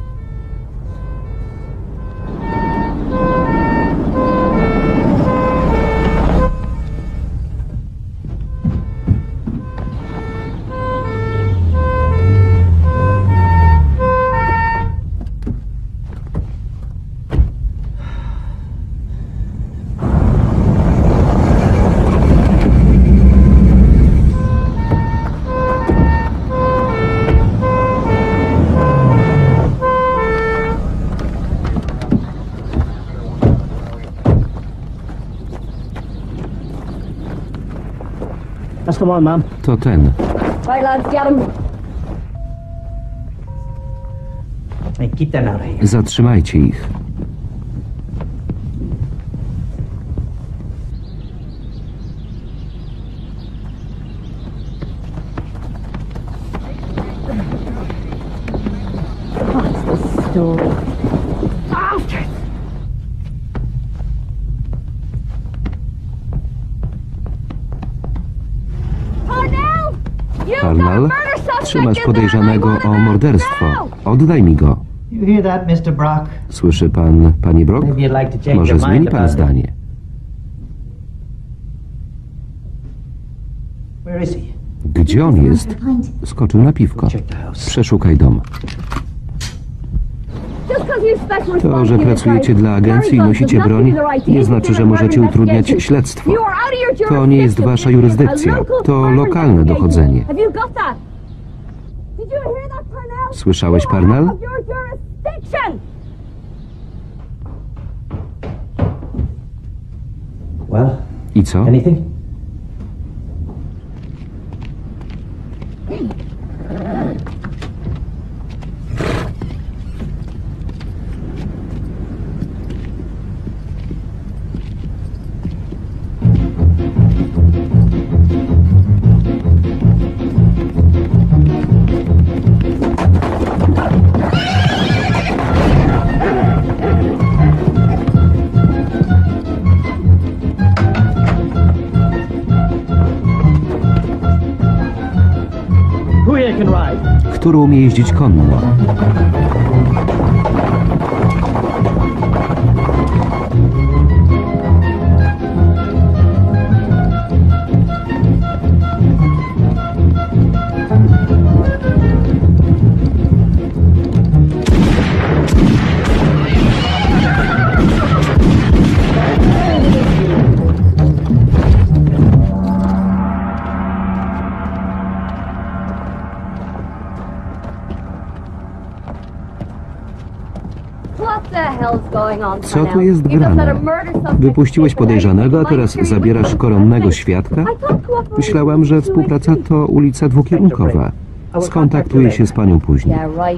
That's the one, ma'am. To ten. Right, lads, get him. Hey, keep them out of here. Zatrzymajcie ich. Parnell, trzymasz podejrzanego o morderstwo. Oddaj mi go. You hear that, Mr. Brock? Słyszy pan, panie Brock? Maybe you'd like to change Może your zmieni mind pan about it. zdanie. Gdzie on jest? Skoczył na piwko. Przeszukaj dom. To, że pracujecie dla agencji i nosicie broń, nie znaczy, że możecie utrudniać śledztwo. To nie jest wasza jurysdykcja. To lokalne dochodzenie. Słyszałeś, Parnell? I co? Który umie jeździć konno? Co tu jest grane? Wypuściłeś podejrzanego, a teraz zabierasz koronnego świadka? Myślałam, że współpraca to ulica dwukierunkowa. Skontaktuję się z panią później.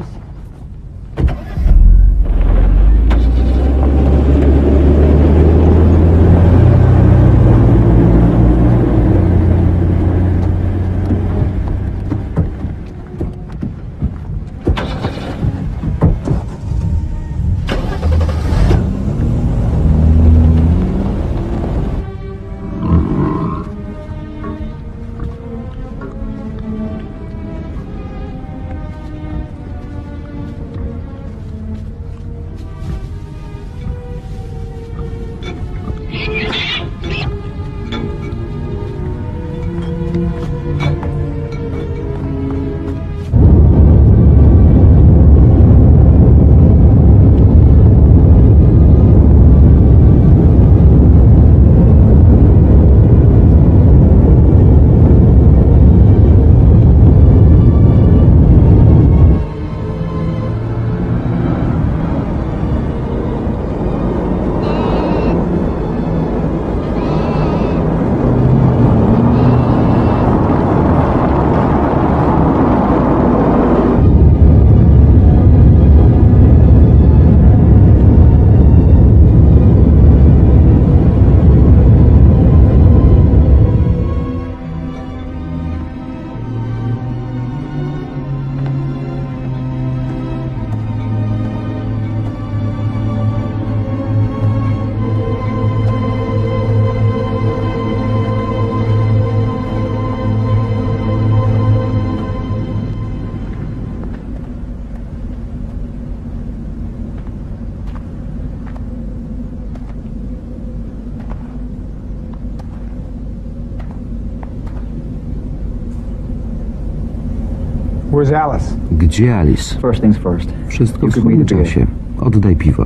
Where's Alice? Gdzie Alice? Wszystko w swoim czasie. Oddaj piwo.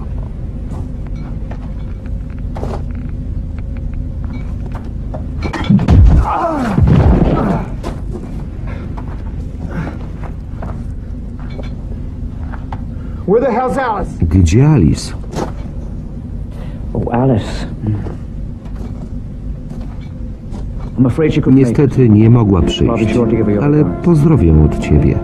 Where the hell's Alice? Gdzie Alice? Alice. Niestety nie mogła przyjść, ale pozdrowię od ciebie.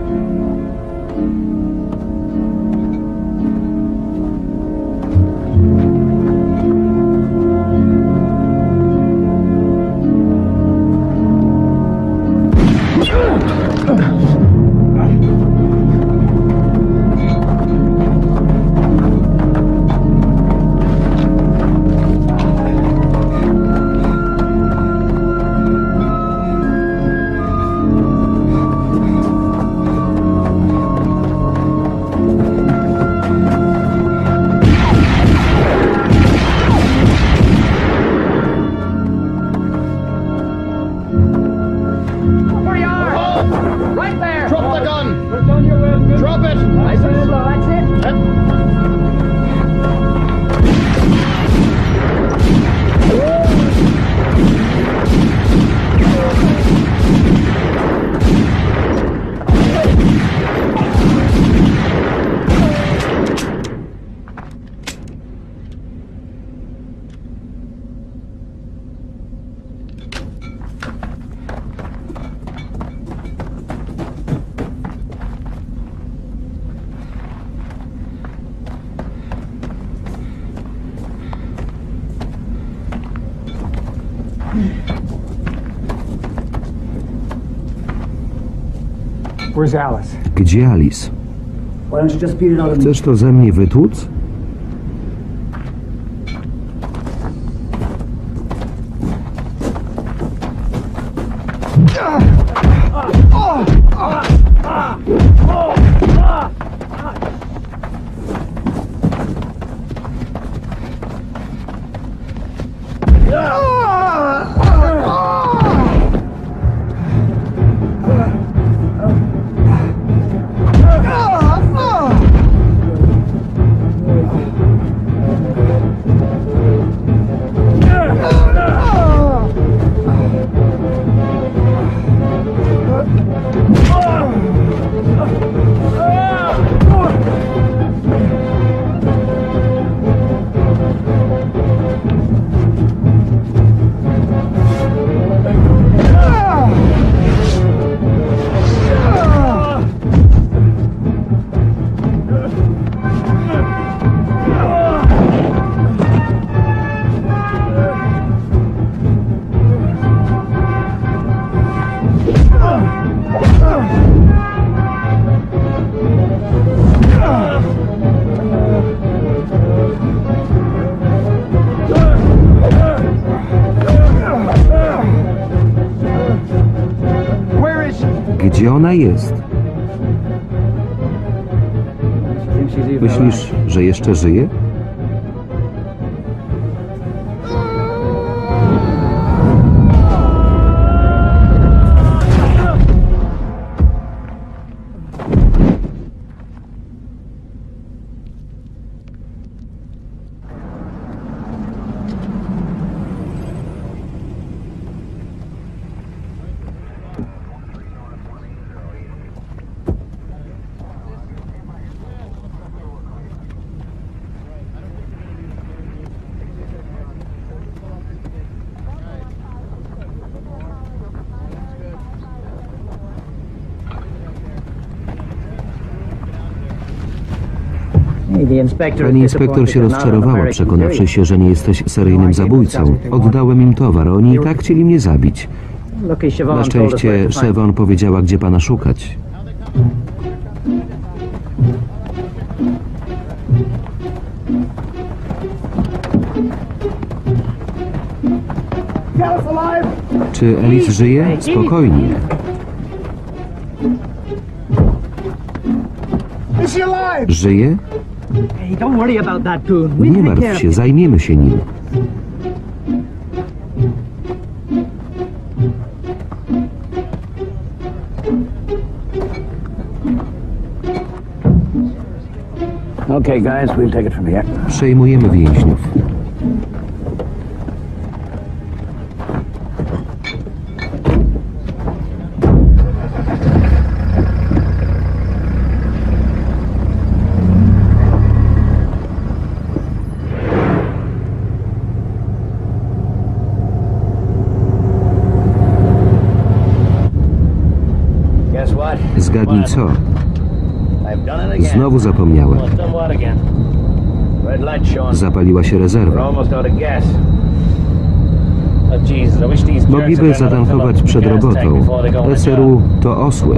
Where's Alice? Gdzie Alice? Why don't you just beat it out of me? Chcesz to ze mnie wytłuc? Gdzie ona jest? Myślisz, że jeszcze żyje? Pani inspektor się rozczarowała, przekonawszy się, że nie jesteś seryjnym zabójcą. Oddałem im towar, oni i tak chcieli mnie zabić. Na szczęście Siobhan powiedziała, gdzie pana szukać. Czy Alice żyje? Spokojnie. Żyje? Nie martw się, zajmiemy się nim. Przejmujemy więźniów. Zgadnij co? Znowu zapomniałem. Zapaliła się rezerwa. Mogliby zatankować przed robotą. SRU to osły.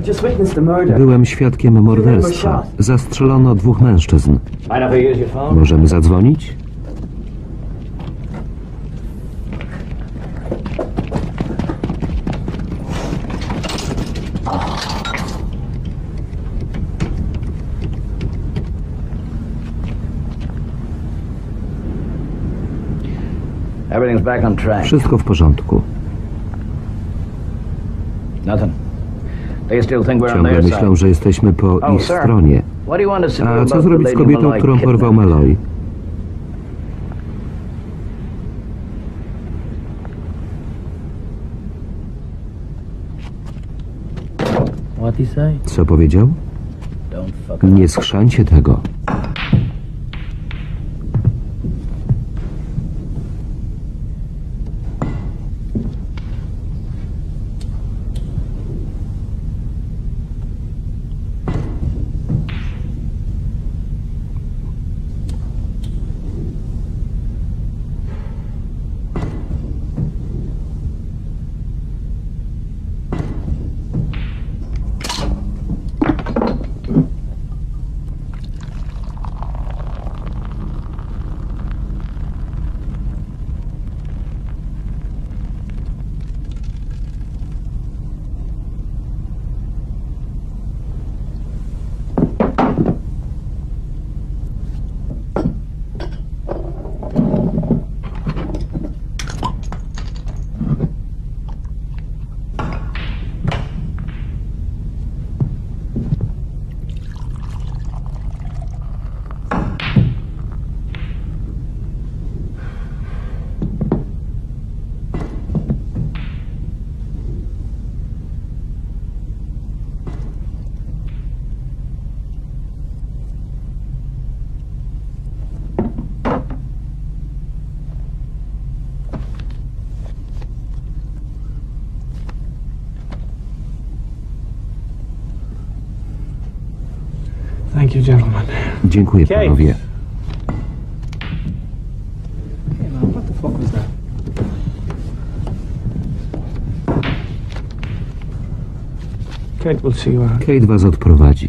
just witnessed the murder. Byłem świadkiem morderstwa. Zastrzelono 2 mężczyzn. Mind if I use your phone? Możemy zadzwonić? Everything's back on track. Wszystko w porządku. Nothing. They still think we're on Ciągle their myślą, side. że jesteśmy po ich sir. stronie. What do you want us to do A about co the zrobić z Lady kobietą, Malloy którą porwał kidnapping? Malloy? What he say? Co powiedział? Don't fuck Nie schrzańcie tego. Thank you, gentlemen. Dziękuję, panowie. Hey, man, what the fuck was that? Kate will see you out. Kate was odprowadzi.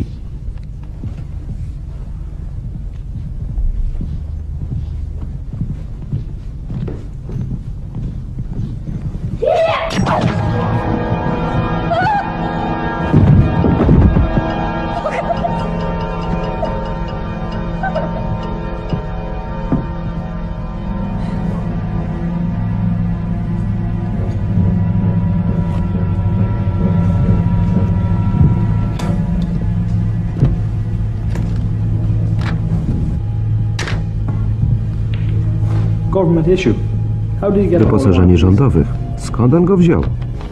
Government issue. How did you get Wyposażenie rządowych. Skąd on go wziął?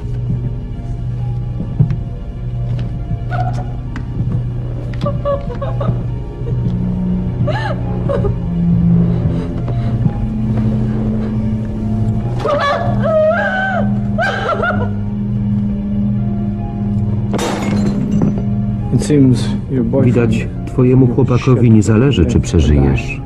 It seems your boyfriend... Widać, twojemu chłopakowi nie zależy, czy przeżyjesz.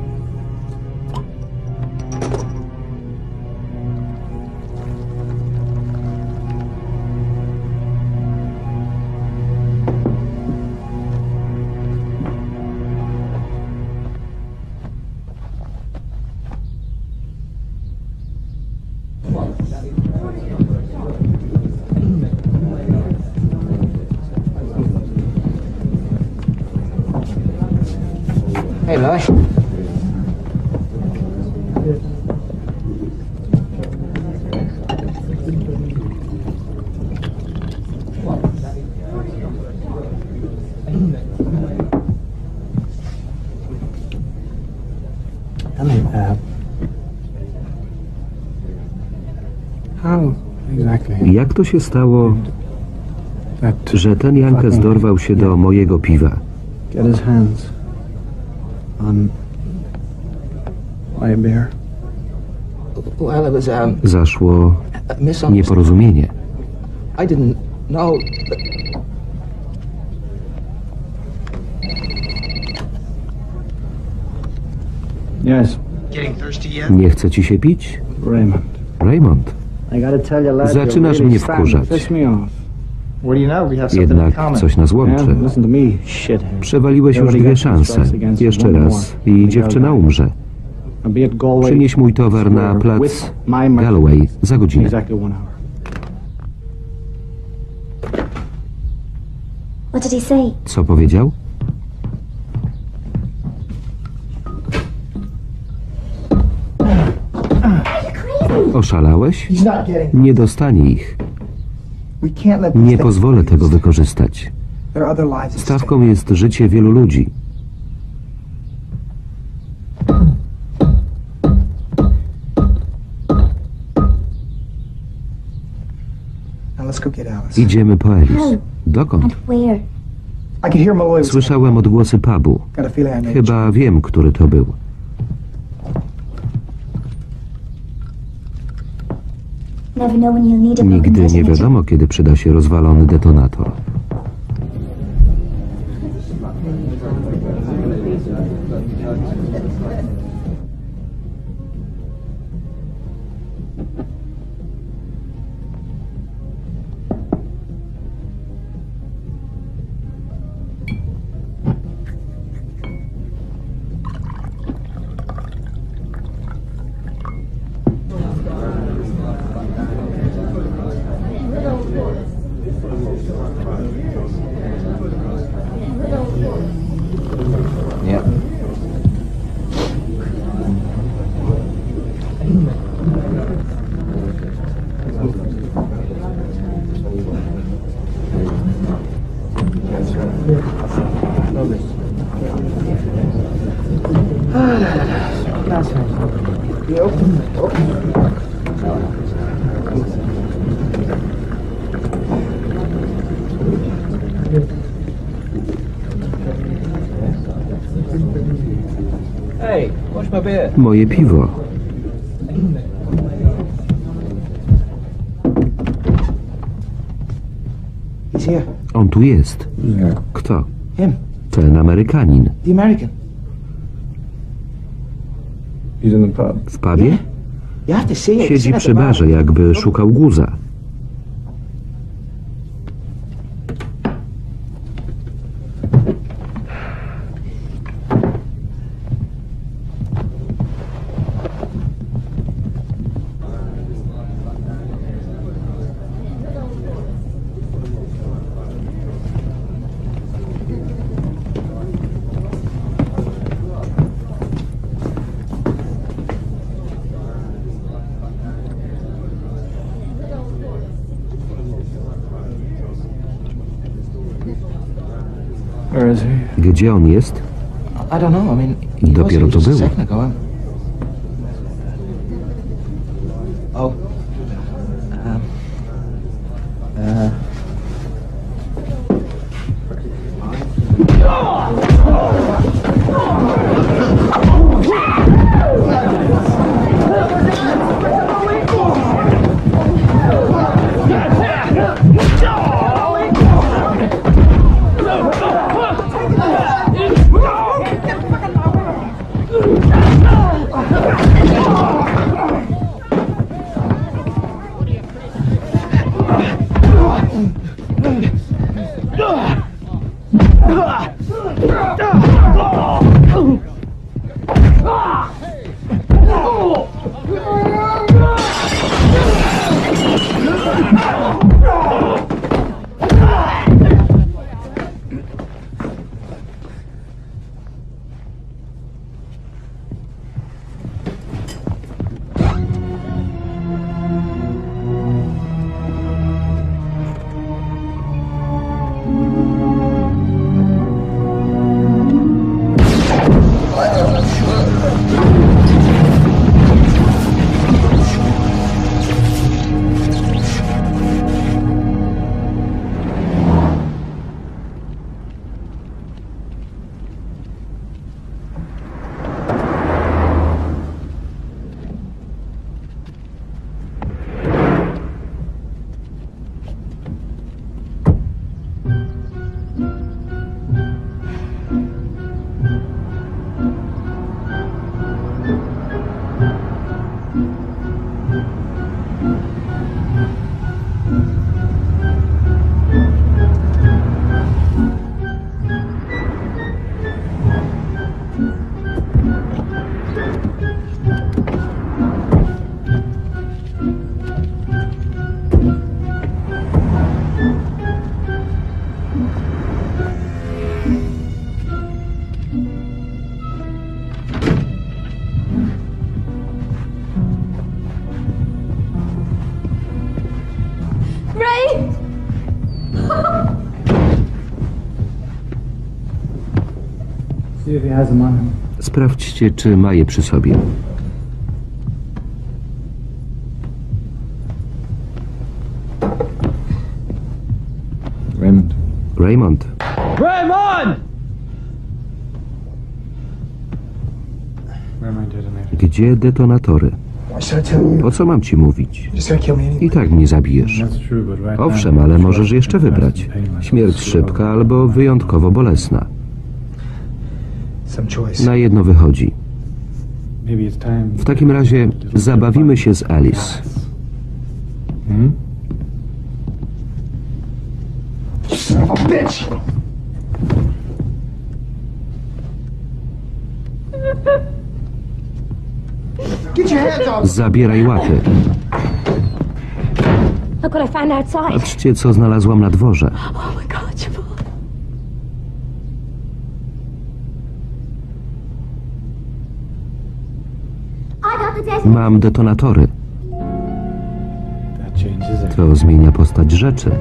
Hey, Lois. How exactly? Jak to się stało, że ten Jankes dorwał się do mojego piwa? Get his hands on my beer. Well, it was Zaszło a misunderstanding. nieporozumienie. I didn't know. Yes, Nie chce ci się pić? Raymond. Raymond, I gotta tell you, lad, zaczynasz you're mnie really starting to wkurzać. Piss me off. Jednak coś nas łączy. Listen to me, shithead. Przewaliłeś już 2 szanse. Jeszcze raz i dziewczyna umrze. I'll be at Galway. Przynieś mój towar na plac with my Galloway za godzinę. Exactly 1 hour. What did he say? Co powiedział? Oszalałeś? Nie dostanie ich. Nie pozwolę tego wykorzystać. Stawką jest życie wielu ludzi. Idziemy po Alice. Dokąd? And where? Słyszałem odgłosy pubu. Chyba wiem, który to był. Never know when you'll need a Nigdy broken nie detonator. wiadomo, kiedy przyda się rozwalony detonator. Yeah. Hey, what's my beer? Moje piwo. He's here. On tu jest. Kto? Him. Ten Amerykanin. The American. He's in the pub. W pubie? You have to see it. Siedzi przy barze, jakby szukał guza. Where is he? Gdzie on jest? I don't know. I mean, Dopiero was to here just a było. second ago. Oh. See if he has them on him. Sprawdźcie, czy ma je przy sobie. Raymond. Raymond, Raymond! Where are my detonators? gdzie detonatory? Why should I tell you? Po co mam ci mówić? You're just gonna kill me anyway. I tak mnie zabijesz. That's true, but right Owszem, now, ale I'm możesz sure jeszcze I'm fast wybrać. and painless. Śmierć szybka albo wyjątkowo bolesna. Some choice. Na jedno wychodzi. Maybe it's time. W takim razie zabawimy się z Alice. Hmm? Son of a bitch! Get your hands off! Zabieraj łapy. Look what I found outside. Patrzcie, co znalazłam na dworze. Oh my God, Jamal. I got the desert. Mam detonatory. That changes it. To zmienia postać rzeczy.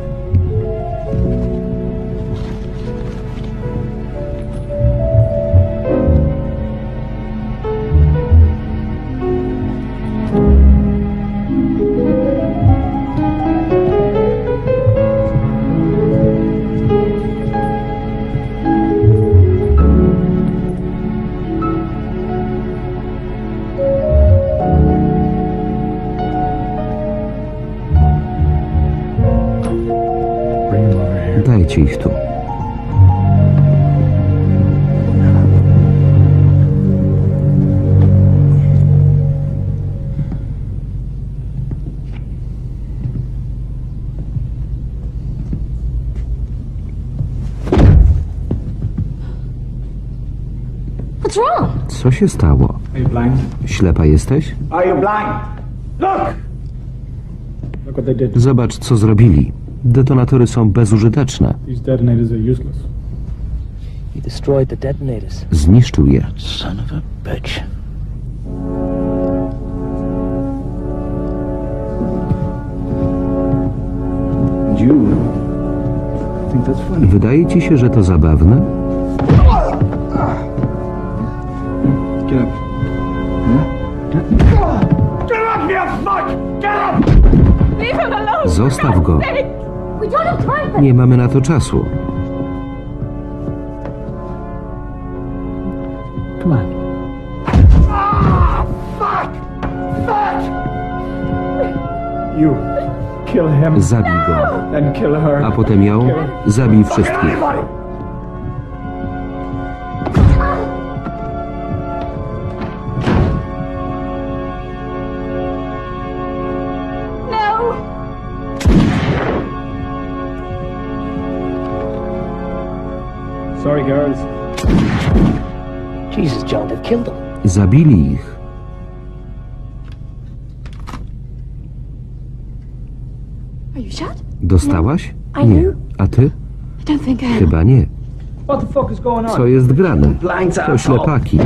Bring him over here. Dajcie ich tu. What's wrong? Co się stało? Are you blind? Ślepa jesteś? Are you blind? Look! Look what they did. Zobacz, co zrobili. Detonatory są bezużyteczne. These detonators are useless. He destroyed the detonators. Zniszczył je. Son of a bitch. You think that's funny? Wydaje ci się, że to zabawne? Get up. Get up, you fuck! Get up! Leave him alone. Zostaw go. We don't have time for Nie mamy na to czasu. Come on. Ah, fuck! Fuck! You. Kill him Zabij go. and kill her. A potem ją. Zabij wszystkich. Anybody! No. Sorry, girls. Jesus, John, they've killed him. Zabili ich. Are you shot? Dostałaś? I Nie. do. A ty? I don't think I am. Chyba nie. What the fuck is going on? Co jest grane? Blinds To asshole. ślepaki.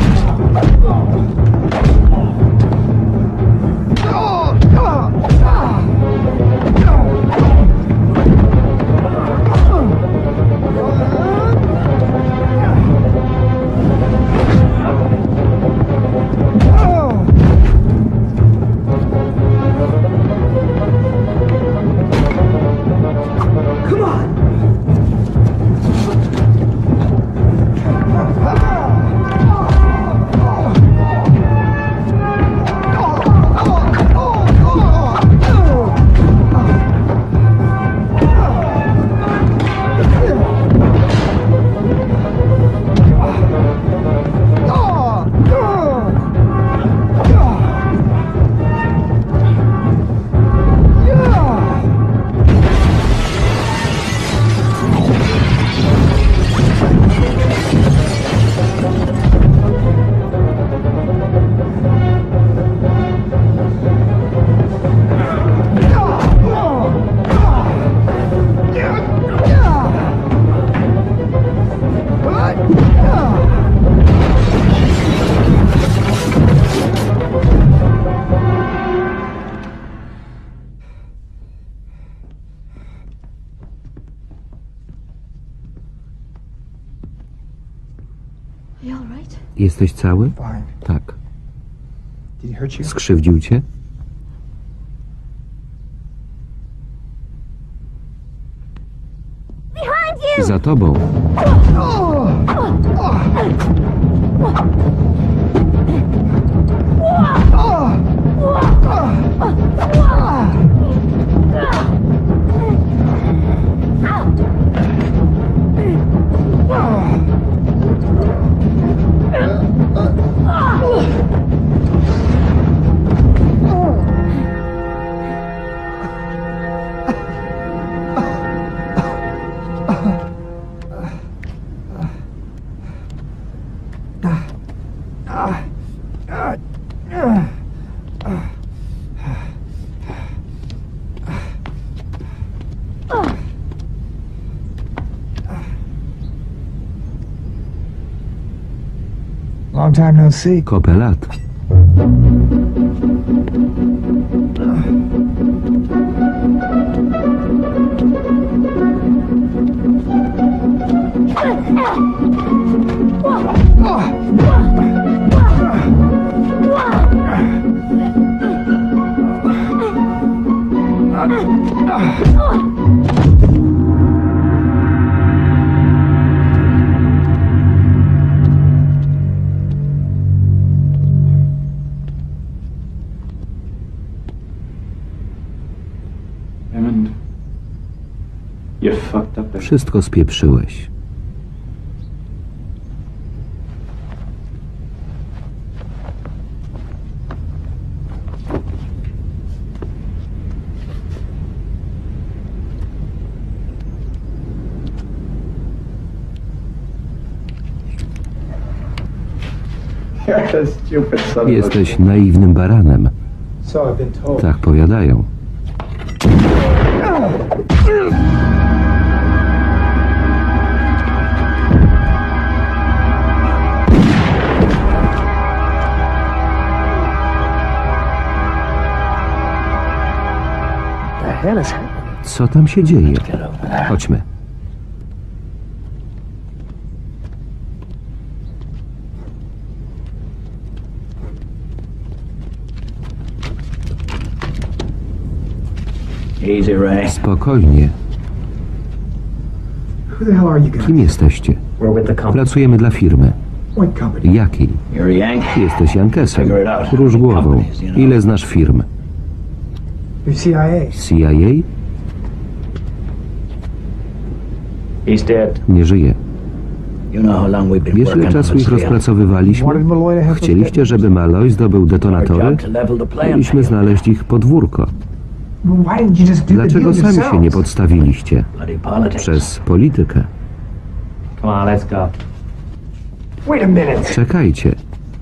You all right? Jesteś cały? Fine. Tak. Did he hurt you? Skrzywdził cię? Behind you! Za tobą. Long time no see. Kopę lat. Wszystko spieprzyłeś. Jesteś naiwnym baranem. So I've been told. Tak powiadają. Co tam się dzieje? Chodźmy. Easy, Ray. Spokojnie. Who the hell are you guys? Kim jesteście? We're with the company. Pracujemy dla firmy. What company? Jakiej? You're a Yank? Jesteś Jankesem. Róż głową. Ile znasz firm? You're CIA. CIA? He's dead. Nie żyje. You know how long we've been Wiesz, ile working czasu on ich this deal? rozpracowywaliśmy? Wanted Malloy to have Chcieliście, żeby Malloy zdobył Our detonatory? job to level the playing Mieliśmy field. znaleźć ich podwórko. Why didn't you just do the Dlaczego deal sami się nie yourselves? podstawiliście? Bloody politics. Przez politykę. Come on, let's go. Wait a minute. Czekajcie.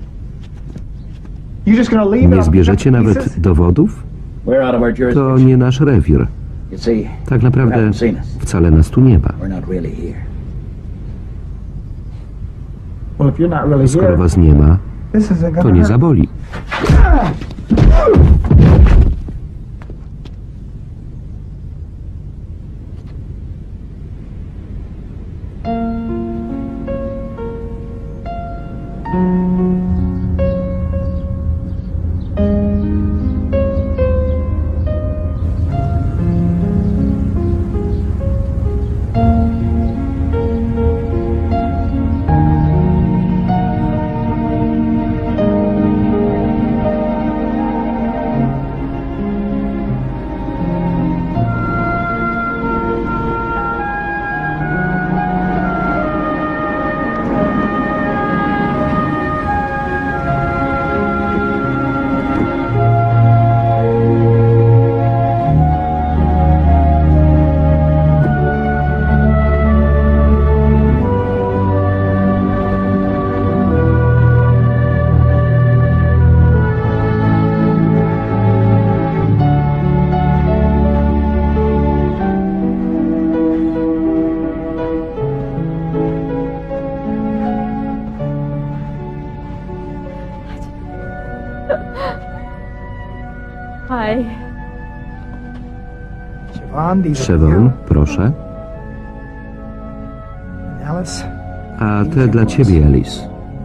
You just gonna leave it Nie on zbierzecie the nawet pieces? dowodów? We're out of our To jurisdiction. nie nasz rewir. You see, Tak you naprawdę haven't seen us. wcale nas tu nie ma. We're not really here. Well, if you're not really Skoro here, was nie ma, this isn't gonna to nie hurt. zaboli. Hi. Siobhan, these are Siobhan, proszę. Alice. A te dla ciebie, Alice.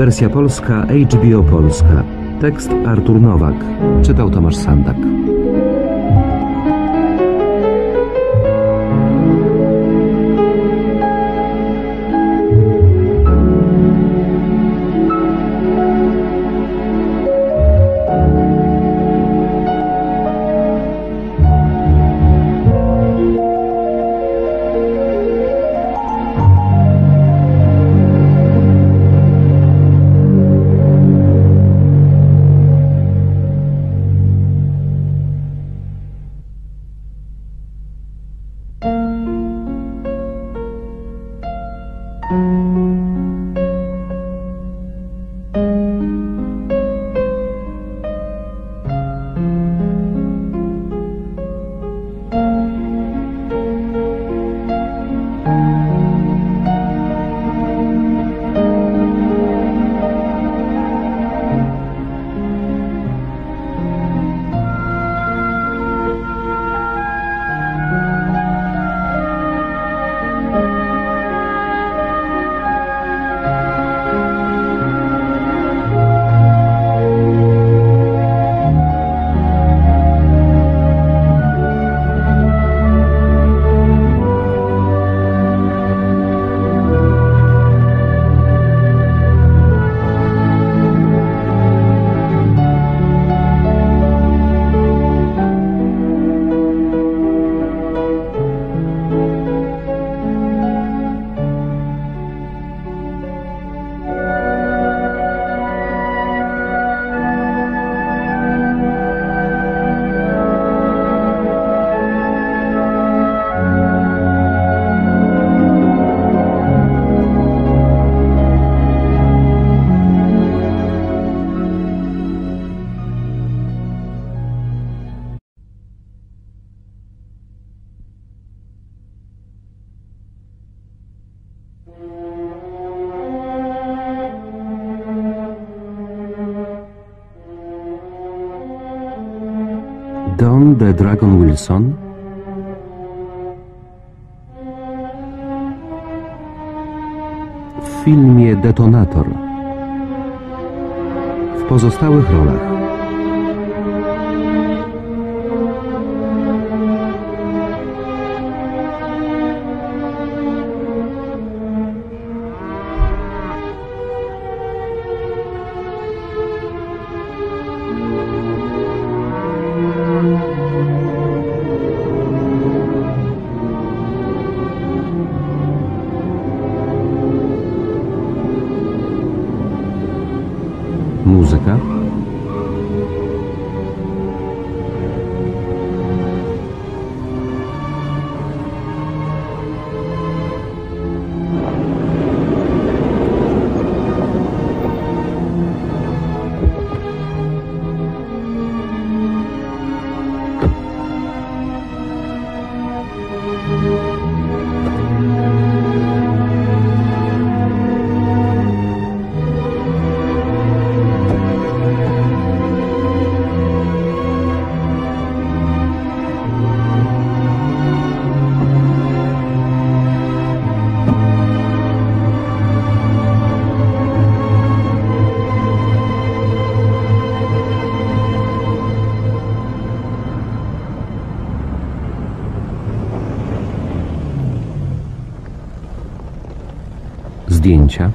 Wersja polska HBO Polska. Tekst Artur Nowak. Czytał Tomasz Sandak. Don the Dragon Wilson, w filmie Detonator. W pozostałych rolach muzyka, zdjęcia,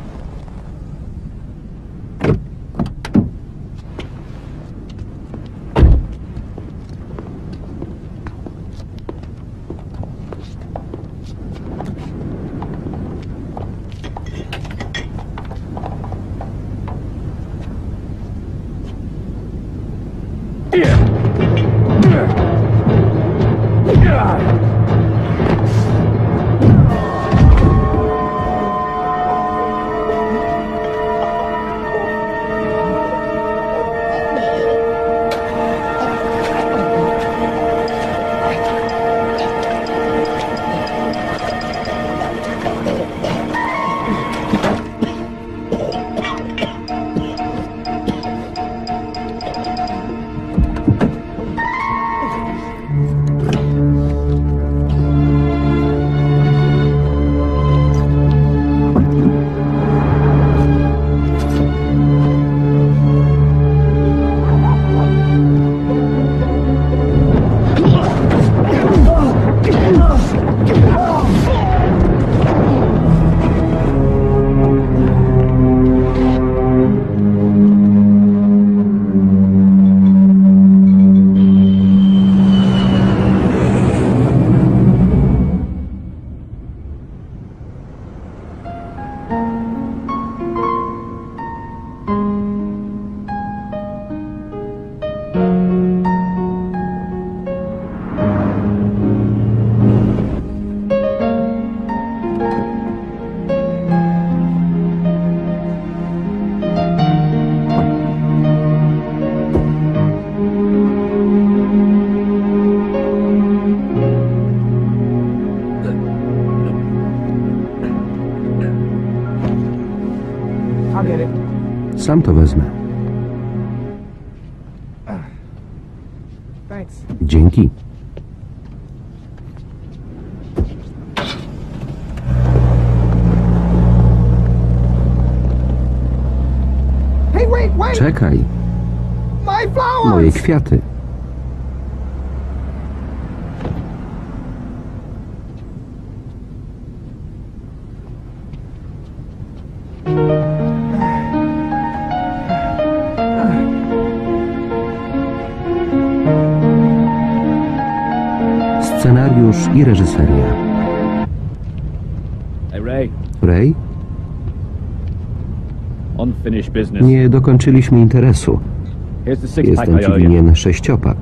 Sam to wezmę. Thanks. Dzięki. Hey, wait! Czekaj, My flowers! moje kwiaty. Scenariusz i reżyseria. Hey, Ray. Ray? Unfinished business. Nie dokończyliśmy interesu. Here's the six-pack Jestem I ci owe you. winien 6-pak.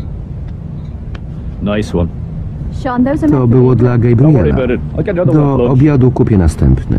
Nice one. Sean, those are To meant było for dla Don't worry Gabriela. about it. I'll get another one Do for lunch. obiadu kupię następny.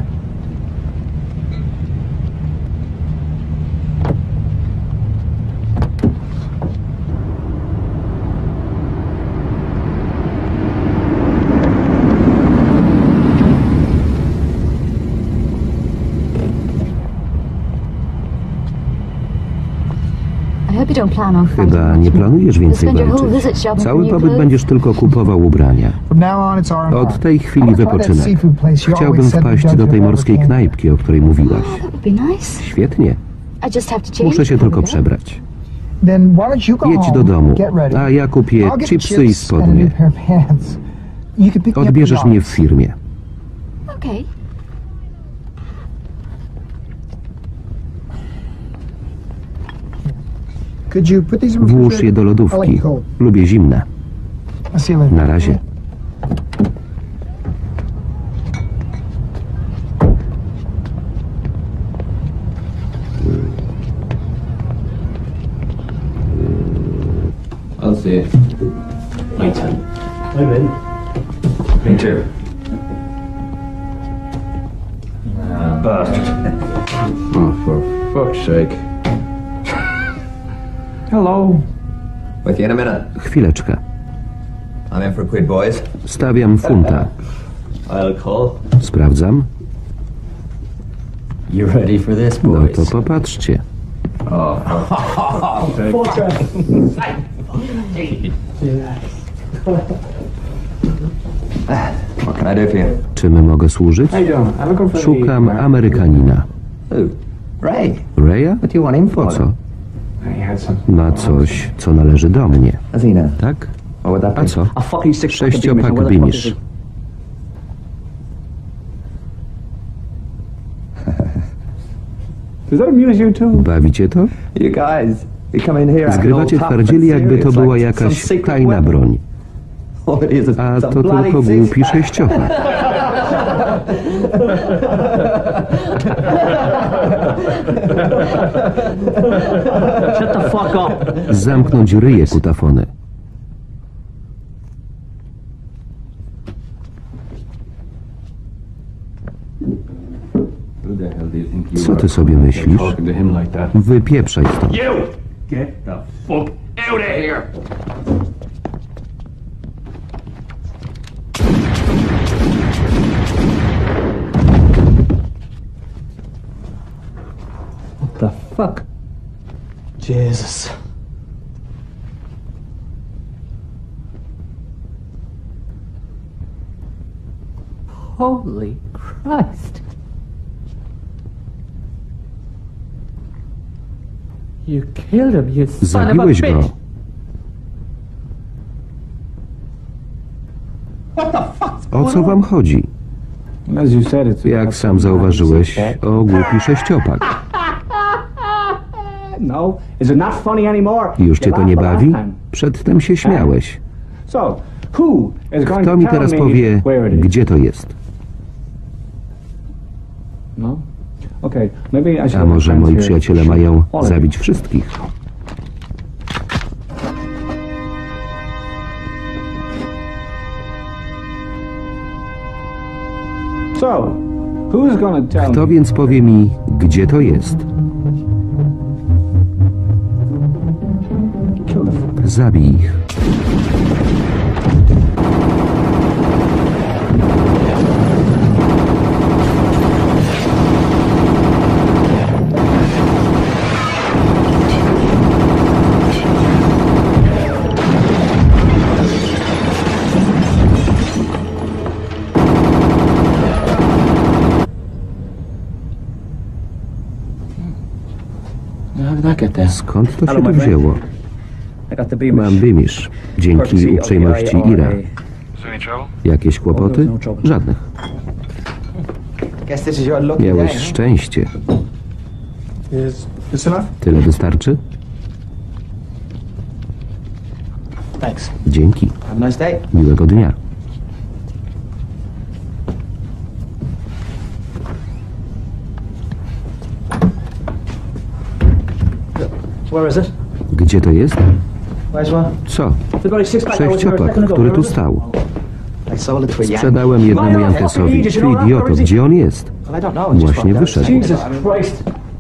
I hope you don't plan on fighting Chyba nie much. planujesz więcej Spend your whole walczyć. visit shopping for Cały new pobyt clothes. będziesz tylko kupował ubrania. From now on, it's R&R. Od tej chwili I wanna try that wypoczynek. seafood place you Chciałbym always said we wpaść judge do tej if ever morskiej came. knajpki, o której mówiłaś. Oh, that would be nice. Świetnie. I just have to change. Muszę się before tylko we go. przebrać. Then why don't you go Jedź do home, domu, get ready. a ja kupię I'll get chipsy i chips and a spodnie. new pair of pants. You can pick me up Odbierzesz at the mnie w office. firmie. Okay. Could you put these in the Włóż je do refrigerator? I lodówki. like cold. Lubię zimne. I'll see you later. Na razie. I'll see you. My turn. I'm in. Me too. Bastard. Oh, for fuck's sake. Hello. With you in a minute. Chwileczkę. I'm in for a quid, boys. Stawiam funta. I'll call. Sprawdzam. You ready for this, No boys? to popatrzcie. What can I do for you? Czym mogę służyć? How you doing? I'm looking for Szukam Amerykanina. Who? Ray. Raya? What do you want him Po for? co? He had some. Na coś, co należy do mnie. Has he now? Tak? What would that A be? co? A fucking six-pack of Sześciopak Beamish. Beamish. Does that amuse you too? Bawicie to? You guys, you come in here acting all Zgrywacie tough twardzieli, and jakby to serious, była like jakaś some secret tajna weapon. broń. All it is A some to bloody tylko głupi six-pack. sześciopak. Shut the fuck up. Zamknąć ryje kutafony. Who the hell do you think you Co are? ty sobie myślisz? Talking to him like that. Wypieprzaj stąd. You! Get the fuck out of here! What the fuck? Jesus. Holy Christ. You killed him, you son of a Zabiłeś bitch. go. O co wam chodzi? As you said, it's Jak sam zauważyłeś, o głupi sześciopak. No, is it not funny anymore? Już cię You to nie laughed bawi? last time. Przedtem się śmiałeś. So, who is going Kto to mi tell teraz me powie, where it is? gdzie to jest? No? Okay, maybe I should A have może friends moi here przyjaciele shoot mają all of you. zabić wszystkich? So, who's gonna tell Kto me? więc powie mi, gdzie to jest? Kill the fuck. Zabij ich. Skąd to się tu wzięło? Mam Beamish. Dzięki uprzejmości Ira. Jakieś kłopoty? Żadnych. Miałeś szczęście. Is this enough? Tyle wystarczy? Thanks. Dzięki. Have a nice day. Miłego dnia. Where is it? Gdzie to jest? Where's what? Co? The bloody six-pack I was here a Sześciopak, second ago. który Where tu is it? stał. I sold it to a Yankee. Sprzedałem jednemu Jankesowi. Ty idioto, gdzie on jest? Well, I don't know. I just Właśnie walked out. wyszedł. Jesus Christ.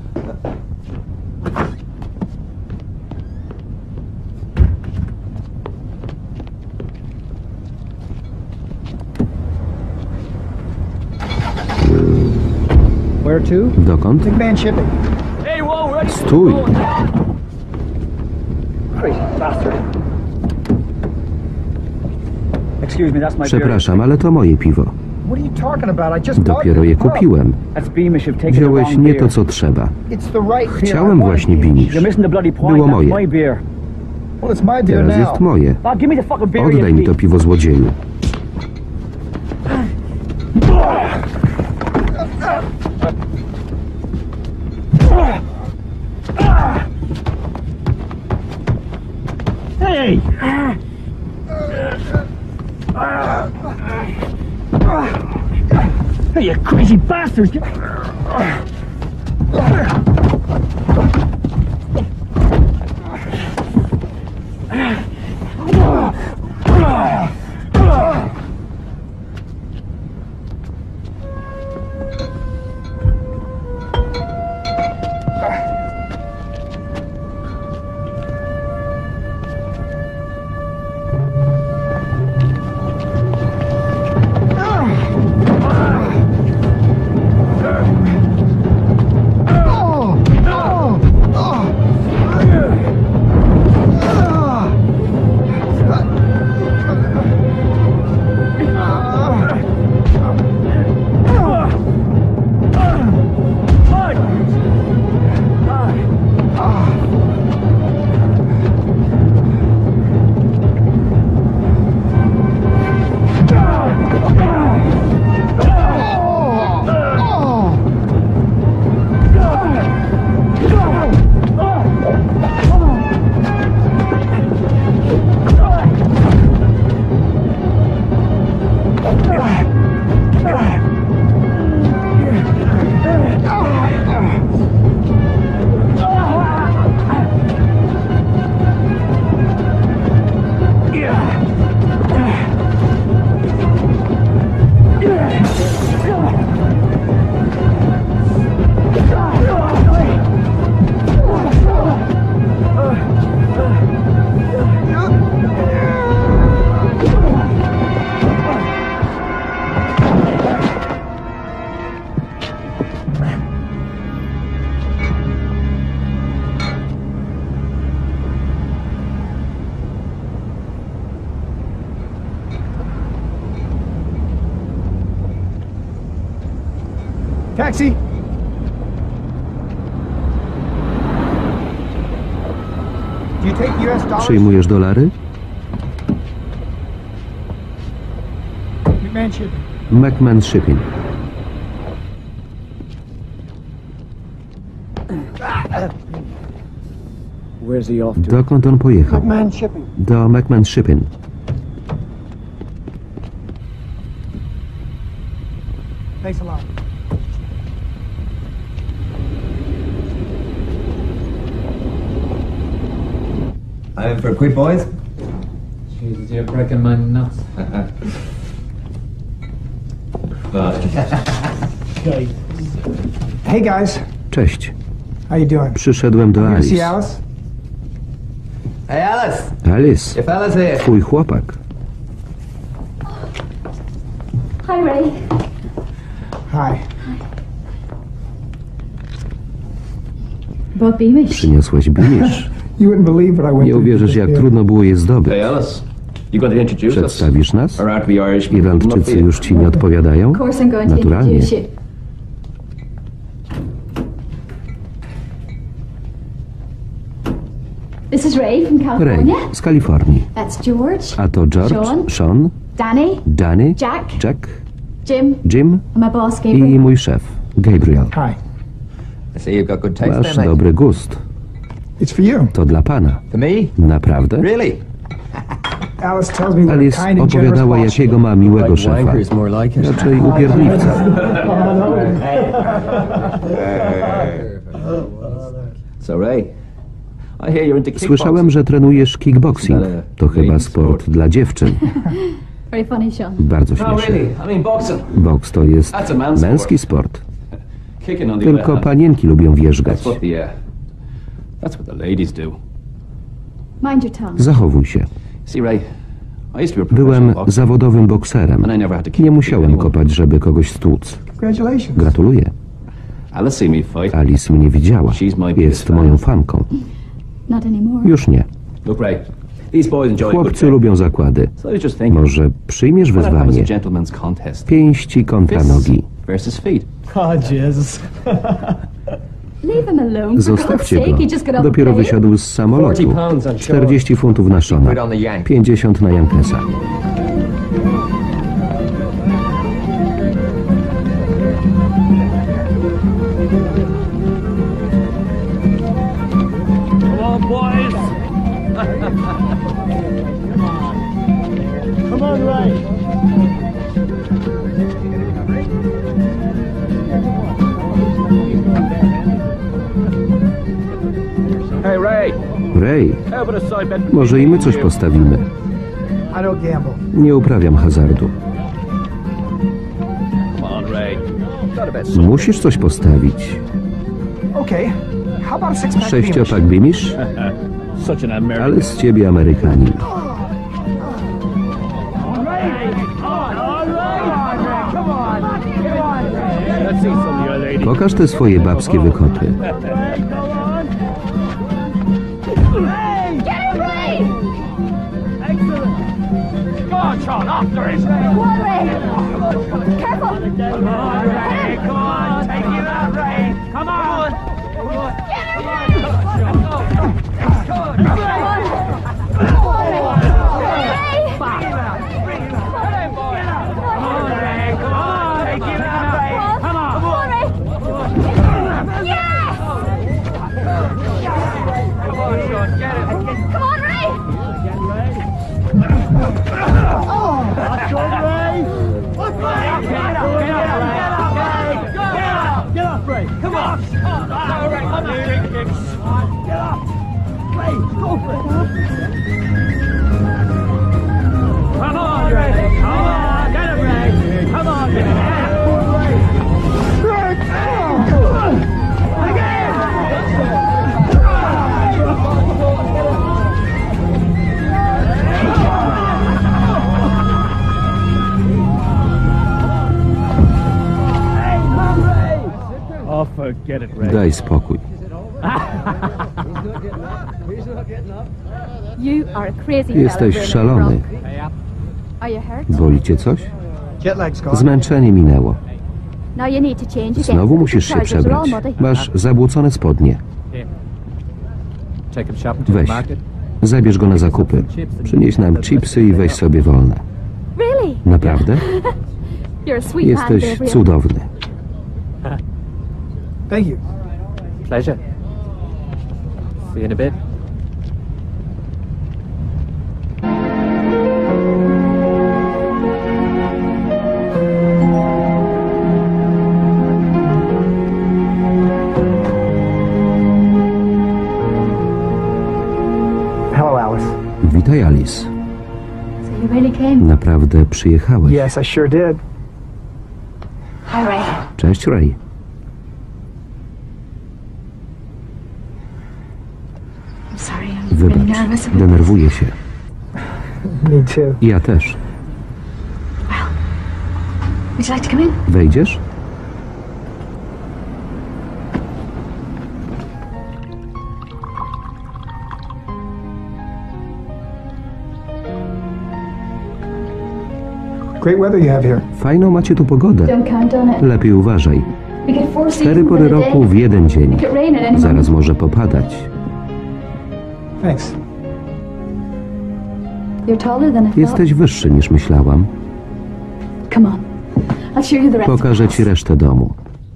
Where to? Dokąd? McMahon shipping. Hey, whoa, ready? Stój! Crazy bastard. Excuse me, that's my beer. Przepraszam, ale to moje piwo. What are you talking about? I just bought Dopiero je the pub. kupiłem. That's Beamish. You've taken the Wziąłeś wrong nie beer. to, co trzeba. It's the right beer. Chciałem I want właśnie it. Beamish. You're missing the bloody point. Było That's moje. my beer. Well, it's my beer Teraz now. jest moje. Bob, give me the fucking beer. Oddaj mi to piwo, złodzieju. Hey! Hey, you crazy bastards! Taxi. Do you take US dollars? Przyjmujesz dolary? McMahon shipping. McMahon Shipping. Where's he off to? Dokąd on pojechał? McMahon shipping. Do McMahon Shipping. Thanks a lot. I'm in for a quick, boys. Jesus, you're breaking my nuts. Hey guys, Cześć. how you doing? Przyszedłem do You see Alice. Alice? Hey, Alice. Alice, Your fella's here. twój chłopak. Hi, Ray. Hi. Bob Beamish. Przyniosłeś Beamish. You wouldn't believe what I went Nie through. uwierzysz, jak trudno było je zdobyć. Hey, Alice. You going to introduce us? Przedstawisz nas? Or aren't we Irish? Irlandczycy już ci nie odpowiadają? Of course I'm going to Naturalnie. introduce you. This is Ray from Ray California. z Kalifornii. That's George. A to George, Sean, Danny, Jack, Jim and my boss, i Gabriel. mój szef, Gabriel. Hi. I see you've got good taste Masz there, mate. dobry gust. It's for you. To dla pana. For me? Naprawdę? Really? Alice tells me what a Alice kind and generous opowiadała, boss. jakiego ma miłego szefa. Wanker's more like it. Raczej upierdliwca. So, Ray, I hear you're into kickboxing. Słyszałem, że trenujesz kickboxing. To chyba sport dla dziewczyn. Very funny, Sean. Bardzo No, śmieszne. really. I mean, boxing. Boks to jest That's a man's męski sport. Kicking on the Tylko other hand. panienki lubią wierzgać. That's what the ladies do. Mind your tongue. Zachowuj się. See, Ray, I used to be a Byłem professional boxer, zawodowym bokserem. and I never had to kick Nie musiałem anyone. kopać, żeby kogoś stłuc. Congratulations. Gratuluję. Alice see me fight. Alice mnie widziała. Jest moją fanką. Not anymore. Już nie. Look, Ray, these boys enjoy a good Chłopcy game. lubią zakłady. So I was just thinking, Może przyjmiesz why not have wyzwanie? as a gentleman's contest? Pięści kontra Fists nogi. versus feet. Oh, Jesus. Leave him alone. For God's Zostawcie sake, go. he just got off the Dopiero plane. wysiadł z samolotu. 40 pounds on 40 funtów na Shona. 50 na Jankesa. Come on, boys. Come on, Ray. Hey, Ray, Ray, how about a side bet? może i my coś postawimy. I don't gamble. Nie uprawiam hazardu. Come on, Ray. Got a bet. Musisz coś postawić. Okay. How about a six-pack Sześciopak bimisz? Such an American. Ale z ciebie Amerykanin. Let's see some of your ladies. Pokaż te swoje babskie wykopy. Get him, Ray! Go on, Sean, after him. Go on, Ray! Careful! Come on, Ray. Come on. Take you out, Ray. Come on. Get him, Ray! Come on, Ray! Daj spokój. You are a crazy Jesteś fella, szalony. Brock. Are you hurt? Boli cię coś? Jet lag's gone. Zmęczenie minęło. Now you need to change again. Znowu musisz się Trousers are all przebrać. muddy. Masz zabłocone spodnie. Take him shopping to the Weź. market. Zabierz go na zakupy. Przynieś nam chipsy i weź sobie wolne. Really? Naprawdę? You're a sweet man, Jesteś Gabriel. cudowny. Thank you. Pleasure. See you in a bit. Hello, Alice. Witaj, Alice. So you really came? Naprawdę przyjechałeś. Yes, I sure did. Hi, Ray. Cześć, Ray. I'm sorry, I'm really Wybacz. nervous. Denerwuję się. Me too. Ja też. Would you like to come in? Wejdziesz? Great weather you have here. Fajną macie tu pogodę. Don't count on it. Lepiej uważaj. We get 4 4 seasons pory in a roku day. w jeden dzień. It could rain at any Zaraz moment. może popadać. Thanks. You're taller than I thought. Jesteś wyższy niż myślałam. Come on. I'll show you the rest of the Pokażę ci house. resztę domu.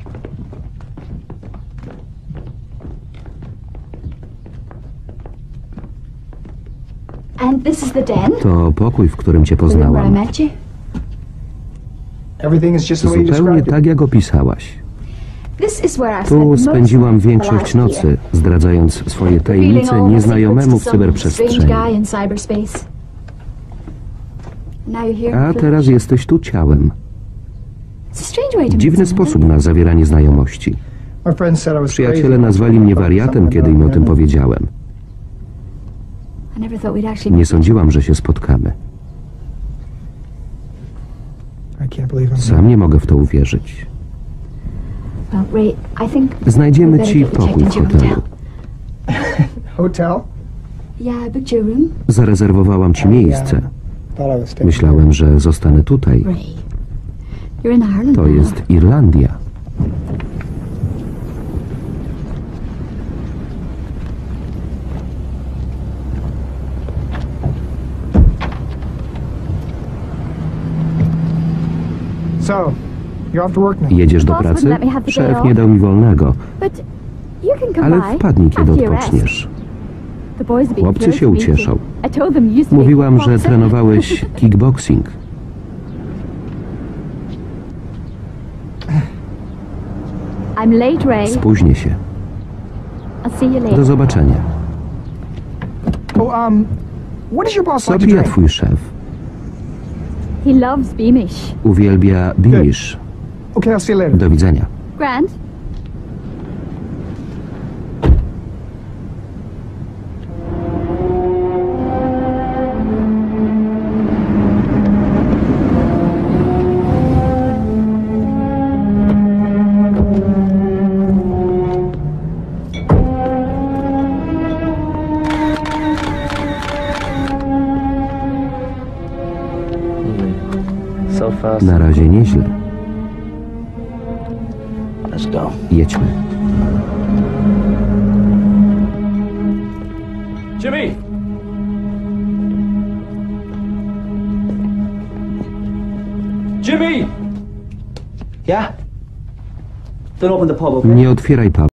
And this is the den. To pokój, w którym cię The room where I poznałam. met you. Everything is just the way you Zupełnie described it. tak, jak opisałaś. This is where I spent Tu most spędziłam of the większość last nocy, year. zdradzając swoje Revealing tajemnice all my nieznajomemu w secrets to some cyberprzestrzeni. strange guy in cyberspace. Now you're here. A teraz jesteś tu ciałem. It's a strange way to meet Dziwny someone. sposób na zawieranie znajomości. My friends said I was Przyjaciele crazy. nazwali mnie wariatem, kiedy im o tym powiedziałem. I never thought we'd actually Nie meet. sądziłam, że się spotkamy. I can't believe I'm Sam nie mogę w to uwierzyć. Well, Ray, I think Znajdziemy we better ci get you checked pokój w into your hotelu. Hotel? Yeah, I booked your room. Zarezerwowałam ci miejsce. Thought I was staying. Myślałem, że zostanę tutaj. Ray, you're in Ireland To now. jest Irlandia. So, you're off to work now. Jedziesz do Boss wouldn't pracy? let me have the day Szef off. nie dał mi wolnego, But you can come ale by wpadnij, kiedy after your rest. odpoczniesz. The boys will be Chłopcy thrilled się to meet you. ucieszą. I told them you used to be a Mówiłam, że kickboxer. trenowałeś kickboxing. I'm late, Ray. Spóźnię się. I'll see you Do later. zobaczenia. Oh, what does your boss Co like to pija drink? twój szef? He loves Beamish. Uwielbia Beamish. Okay, I'll see you later. Do widzenia. Grant? So fast. Na razie nieźle. Let's go. Jedźmy. Jimmy! Jimmy! Yeah? Don't open the pub, okay? Nie otwieraj pub.